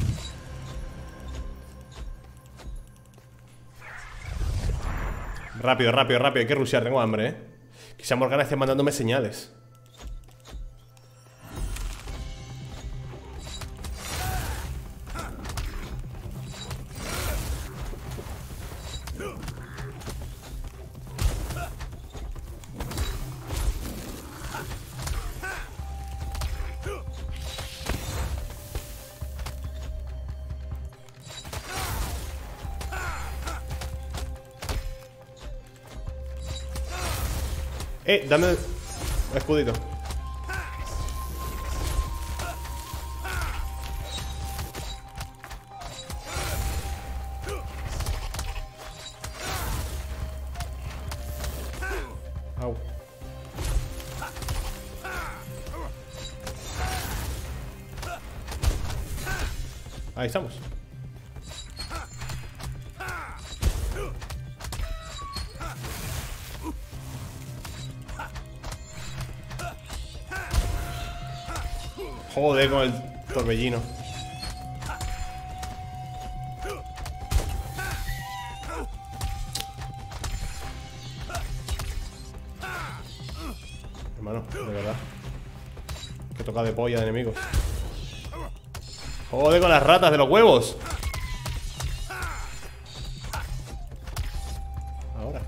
Rápido, rápido, rápido. Hay que rushear, tengo hambre, eh. Quizá Morgana esté mandándome señales. Eh, dame un escudito. Au. Ahí estamos. Joder con el torbellino. Hermano, de verdad. Que toca de polla de enemigos. Joder con las ratas de los huevos. Ahora.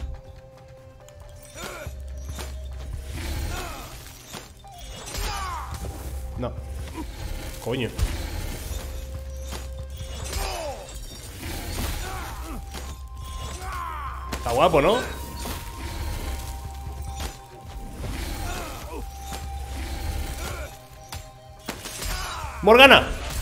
No. Coño. Está guapo, ¿no? ¡Morgana!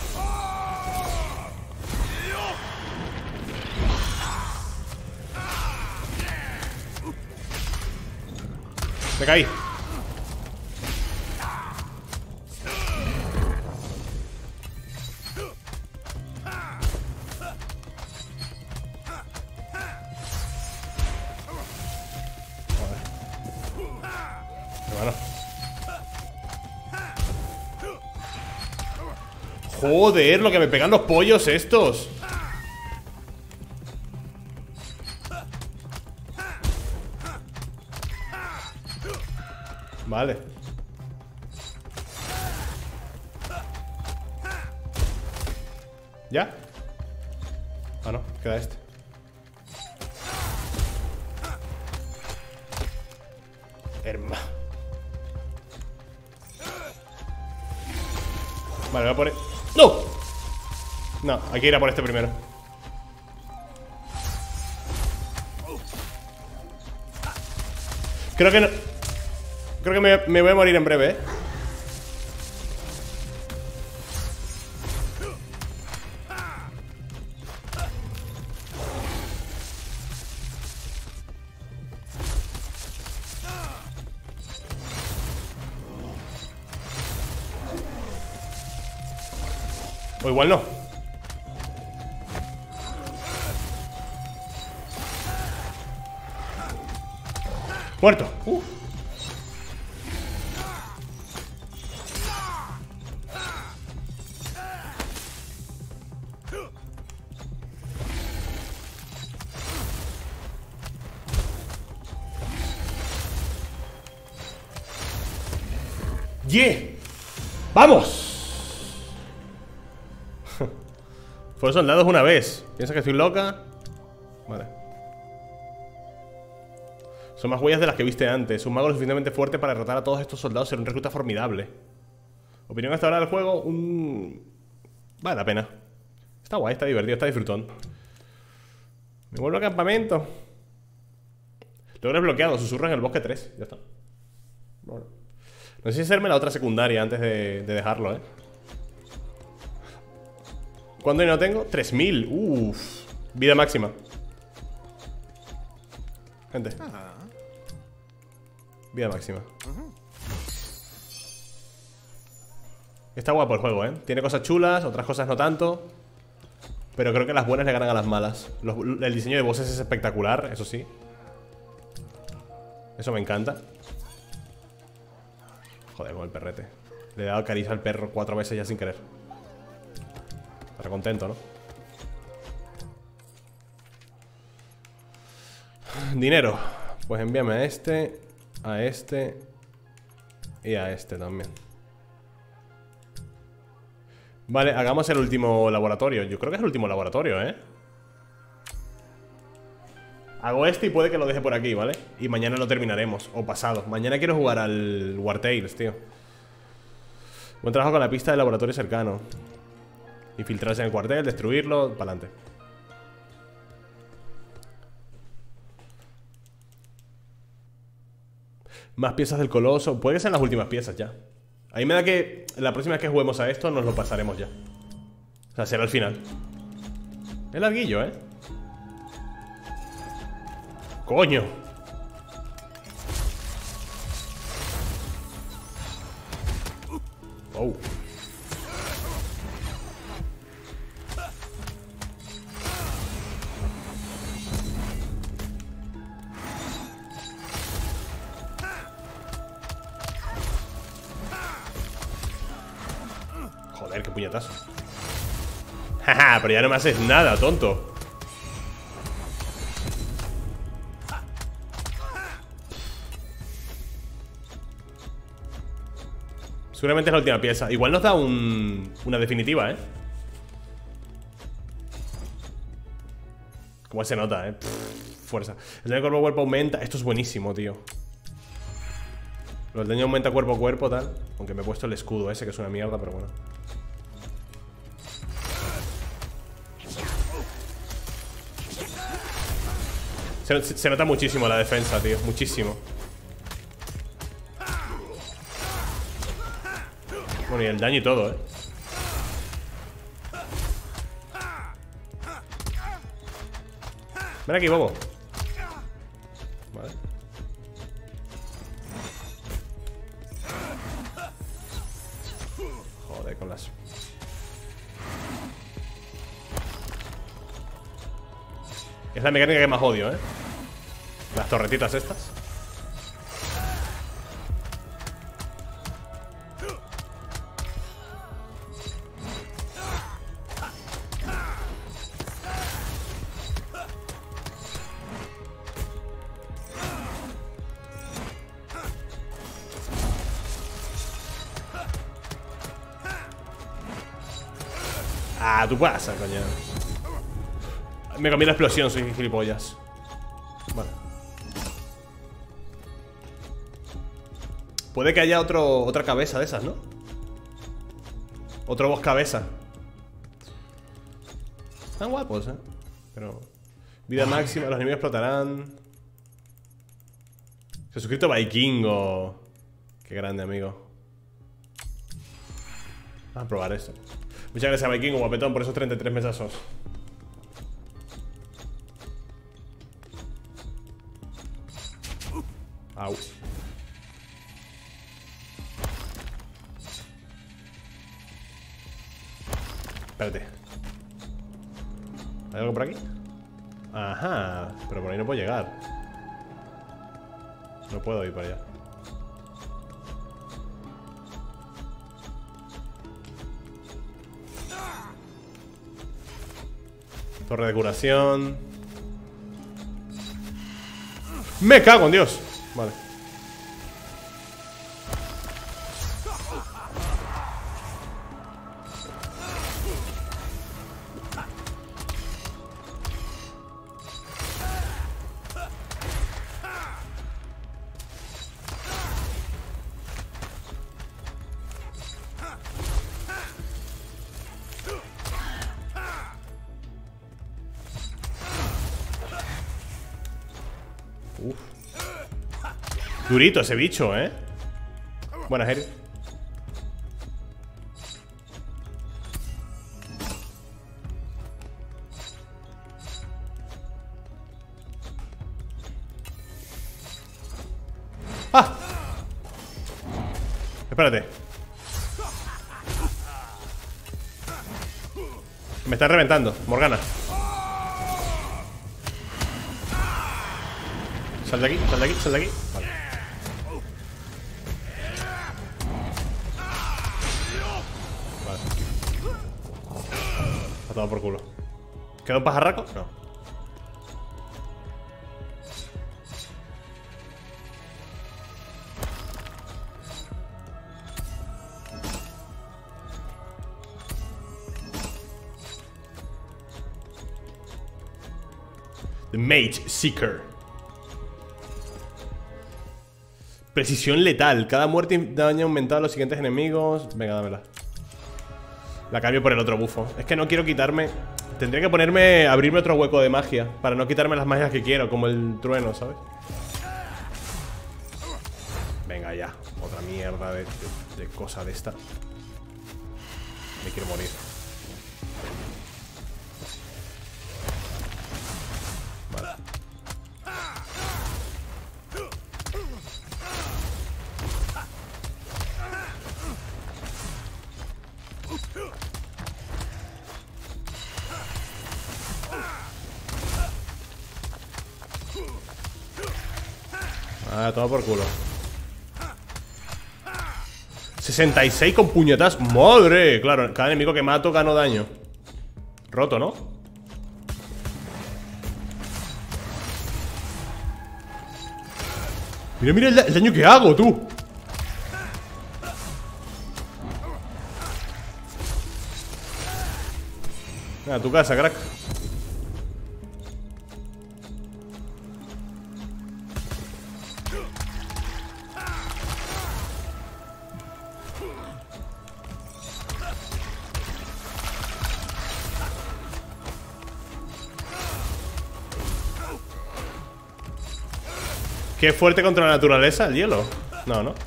Me caí. Joder, lo que me pegan los pollos estos. Vale. ¿Ya? Ah, no, queda este. Hermano. Vale, voy a por... ¡No! No, hay que ir a por este primero. Creo que no... Creo que me, me voy a morir en breve, ¿eh? O igual no. Muerto. Uh. Yeah. ¡Vamos! Fueron soldados una vez. ¿Piensas que estoy loca? Vale. Son más huellas de las que viste antes. Un mago lo suficientemente fuerte para derrotar a todos estos soldados será un recluta formidable. Opinión hasta ahora del juego. Un... Vale la pena. Está guay, está divertido, está disfrutón. Me vuelvo al campamento. Logro bloqueado, susurro en el bosque tres. Ya está. Bueno. No sé si hacerme la otra secundaria antes de, de dejarlo, eh. ¿Cuánto no tengo? tres mil. Uff. Vida máxima. Gente. Vida máxima. Está guapo el juego, ¿eh? Tiene cosas chulas, otras cosas no tanto. Pero creo que las buenas le ganan a las malas. Los, el diseño de bosses es espectacular, eso sí. Eso me encanta. Joder, con el perrete. Le he dado caricia al perro cuatro veces ya sin querer. Estará contento, ¿no? Dinero. Pues envíame a este, a este y a este también. Vale, hagamos el último laboratorio. Yo creo que es el último laboratorio, ¿eh? Hago este y puede que lo deje por aquí, ¿vale? Y mañana lo terminaremos, o pasado. Mañana quiero jugar al War Tales, tío. Buen trabajo con la pista del laboratorio cercano. Infiltrarse en el cuartel, destruirlo, para adelante. Más piezas del coloso. Puede que sean las últimas piezas ya. A mí me da que la próxima vez que juguemos a esto nos lo pasaremos ya. O sea, será el final. Es larguillo, ¿eh? ¡Coño! Oh. Joder, qué puñetazo. Jaja, pero ya no me haces nada, tonto. Seguramente es la última pieza. Igual nos da un, una definitiva, ¿eh? Como se nota, ¿eh? Pff, fuerza. El daño cuerpo a cuerpo aumenta. Esto es buenísimo, tío. El daño aumenta cuerpo a cuerpo, tal. Aunque me he puesto el escudo ese, que es una mierda, pero bueno. Se, se nota muchísimo la defensa, tío. Muchísimo. Bueno, y el daño y todo, ¿eh? Ven aquí, bobo. Vale. Joder, con las... Es la mecánica que más odio, ¿eh? Las torretitas estas. Ah, tú pasa, coño. Me cambié la explosión, soy gilipollas. Vale. Puede que haya otro, otra cabeza de esas, ¿no? Otro boss cabeza. Están guapos, ¿eh? Pero... vida máxima, los enemigos explotarán. Se ha suscrito Vikingo. Qué grande, amigo. Vamos a probar esto. Muchas gracias, Vikingo, guapetón, por esos treinta y tres mesazos. Au. Espérate. ¿Hay algo por aquí? Ajá. Pero por ahí no puedo llegar. No puedo ir para allá. Torre de curación. ¡Me cago en Dios! Vale. Uf. Durito ese bicho, ¿eh? Buenas, Eri. ¡Ah! Espérate. Me está reventando, Morgana. Sal de aquí, sal de aquí, sal de aquí. Vale. Vale. Ha tomado por culo. ¿Queda un pajarraco? No. The Mage Seeker. Precisión letal. Cada muerte daña aumentado a los siguientes enemigos. Venga, dámela. La cambio por el otro bufo. Es que no quiero quitarme... Tendría que ponerme... Abrirme otro hueco de magia para no quitarme las magias que quiero, como el trueno, ¿sabes? Venga, ya. Otra mierda de, de, de cosa de esta. Me quiero morir. Vale. Ah, toma por culo. sesenta y seis con puñetas. ¡Madre! Claro, cada enemigo que mato gano daño. Roto, ¿no? Mira, mira el, da el daño que hago, tú. A tu casa, crack. Qué fuerte contra la naturaleza, el hielo. No, no.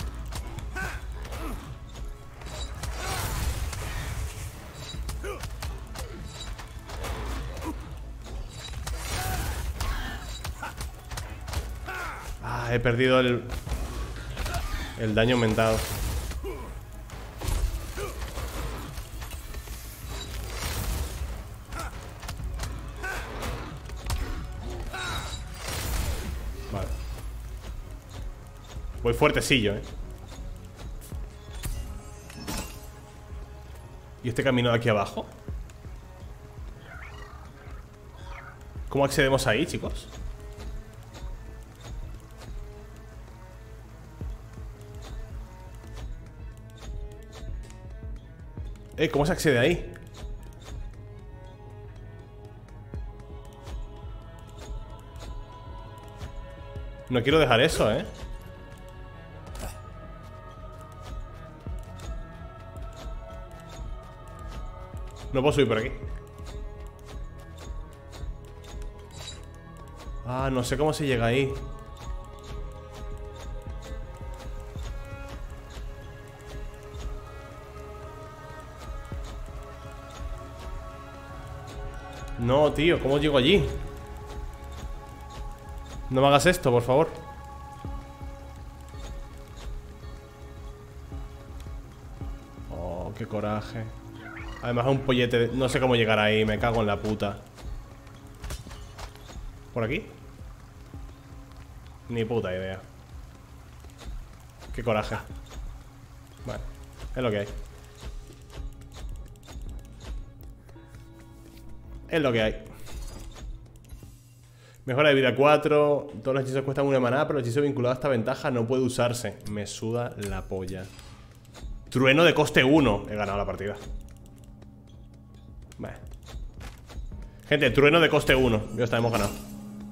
Ah, he perdido el... El daño aumentado. Vale. Voy fuertecillo, eh. ¿Y este camino de aquí abajo? ¿Cómo accedemos ahí, chicos? Eh, ¿cómo se accede ahí? No quiero dejar eso, ¿eh? No puedo subir por aquí. Ah, no sé cómo se llega ahí. No, tío, ¿cómo llego allí? No me hagas esto, por favor. Oh, qué coraje. Además es un pollete de... No sé cómo llegar ahí, me cago en la puta. ¿Por aquí? Ni puta idea. Qué coraje. Vale, es lo que hay. Es lo que hay. Mejora de vida cuatro. Todos los hechizos cuestan una maná, pero el hechizo vinculado a esta ventaja no puede usarse. Me suda la polla. Trueno de coste uno. He ganado la partida. Vale. Gente, trueno de coste uno. Ya está, hemos ganado.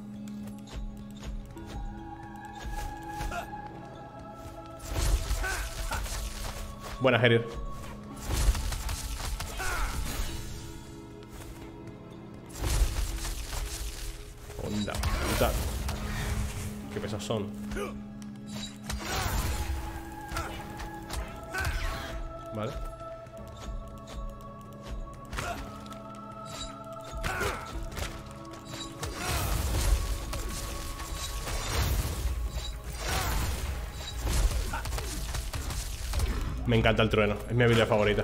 Buena, Herir. Onda, puta. Qué pesados son. Vale. Me encanta el trueno, es mi habilidad favorita.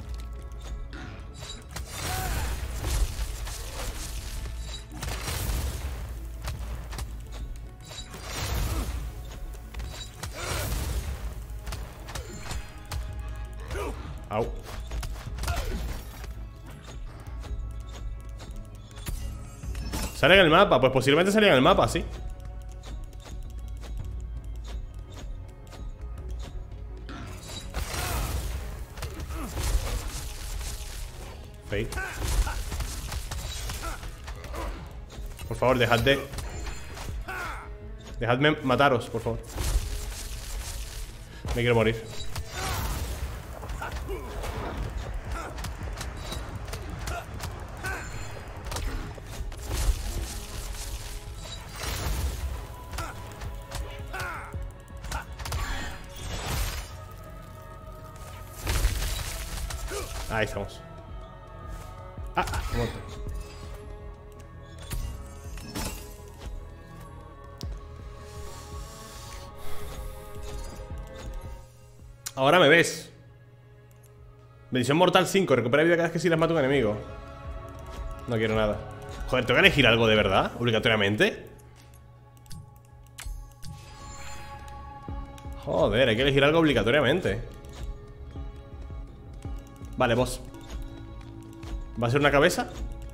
Au. ¿Sale en el mapa? Pues posiblemente salga en el mapa, sí. Fake. Por favor, dejad de... Dejadme mataros, por favor. Me quiero morir. Ahí estamos. Ah, ah, muerto. Ahora me ves. Bendición mortal cinco. Recupera vida cada vez que si las mata un enemigo. No quiero nada. Joder, ¿tengo que elegir algo de verdad? ¿Obligatoriamente? Joder, hay que elegir algo obligatoriamente. Vale, boss. ¿Va a ser una cabeza?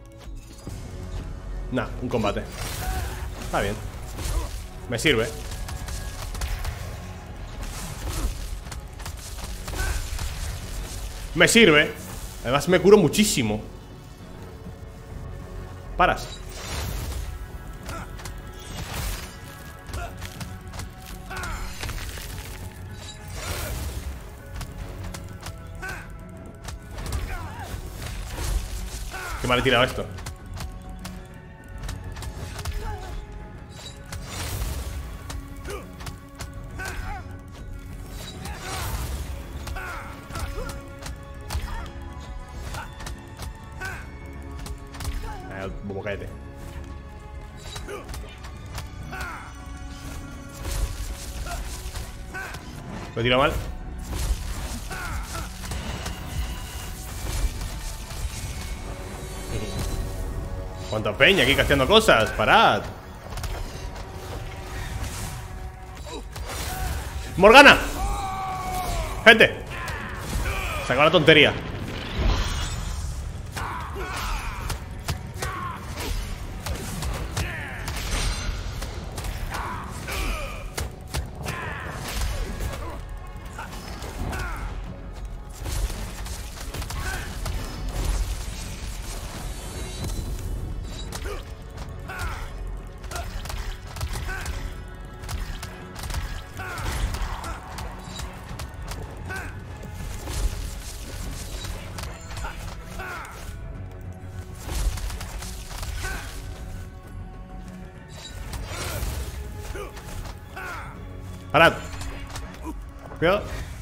Nah, un combate. Está bien. Me sirve. Me sirve. Además me curo muchísimo. Paras. Qué mal he tirado esto. Eh, bobo, cállate. Lo he tirado mal. ¿Cuánta peña aquí casteando cosas? ¡Parad! ¡Morgana! ¡Gente! Se acabó la tontería. ¡Parad! Cuidado.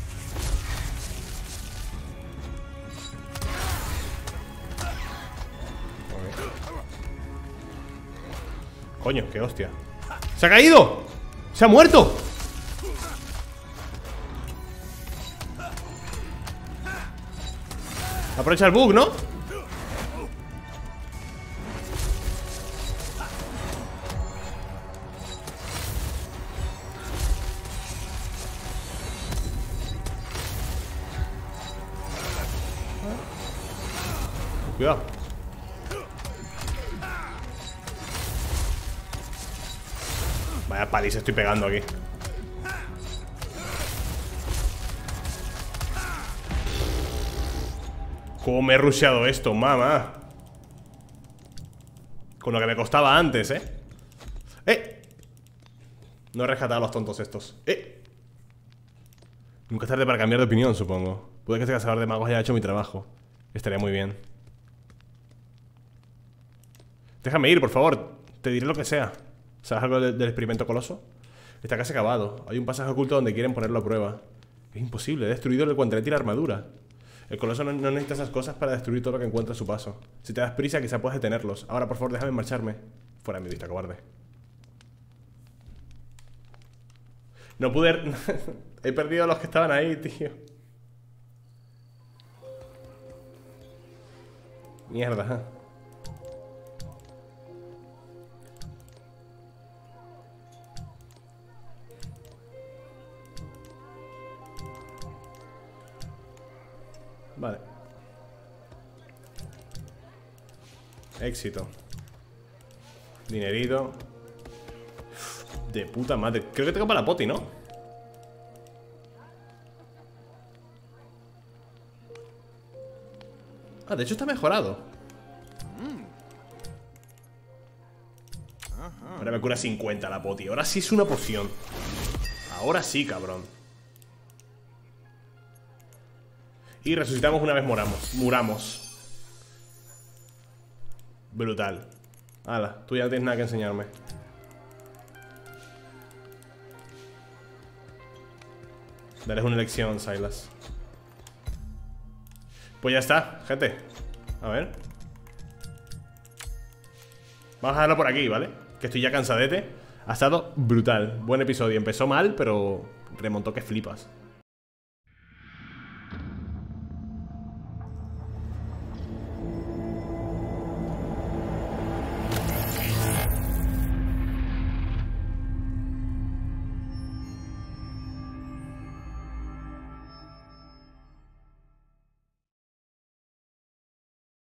Coño, qué hostia. ¡Se ha caído! ¡Se ha muerto! Aprovecha el bug, ¿no? Cuidado. Vaya paliza estoy pegando aquí. ¿Cómo me he rusheado esto, mamá? Con lo que me costaba antes, ¿eh? ¡Eh! No he rescatado a los tontos estos. ¡Eh! Nunca es tarde para cambiar de opinión, supongo. Puede que este cazador de magos haya hecho mi trabajo. Estaría muy bien. Déjame ir, por favor. Te diré lo que sea. ¿Sabes algo del, del experimento coloso? Está casi acabado. Hay un pasaje oculto donde quieren ponerlo a prueba. Es imposible. He destruido el guantelete y la armadura. El coloso no, no necesita esas cosas para destruir todo lo que encuentra a su paso. Si te das prisa, quizá puedas detenerlos. Ahora, por favor, déjame marcharme. Fuera de mi vista, cobarde. No pude... He perdido a los que estaban ahí, tío. Mierda. Vale. Éxito. Dinerito. De puta madre. Creo que tengo para la poti, ¿no? Ah, de hecho está mejorado. Ahora me cura cincuenta la poti. Ahora sí es una poción. Ahora sí, cabrón. Y resucitamos una vez moramos. Muramos. Brutal. Hala, tú ya no tienes nada que enseñarme. Dales una lección, Silas. Pues ya está, gente. A ver. Vamos a dejarlo por aquí, ¿vale? Que estoy ya cansadete. Ha estado brutal. Buen episodio. Empezó mal, pero remontó que flipas.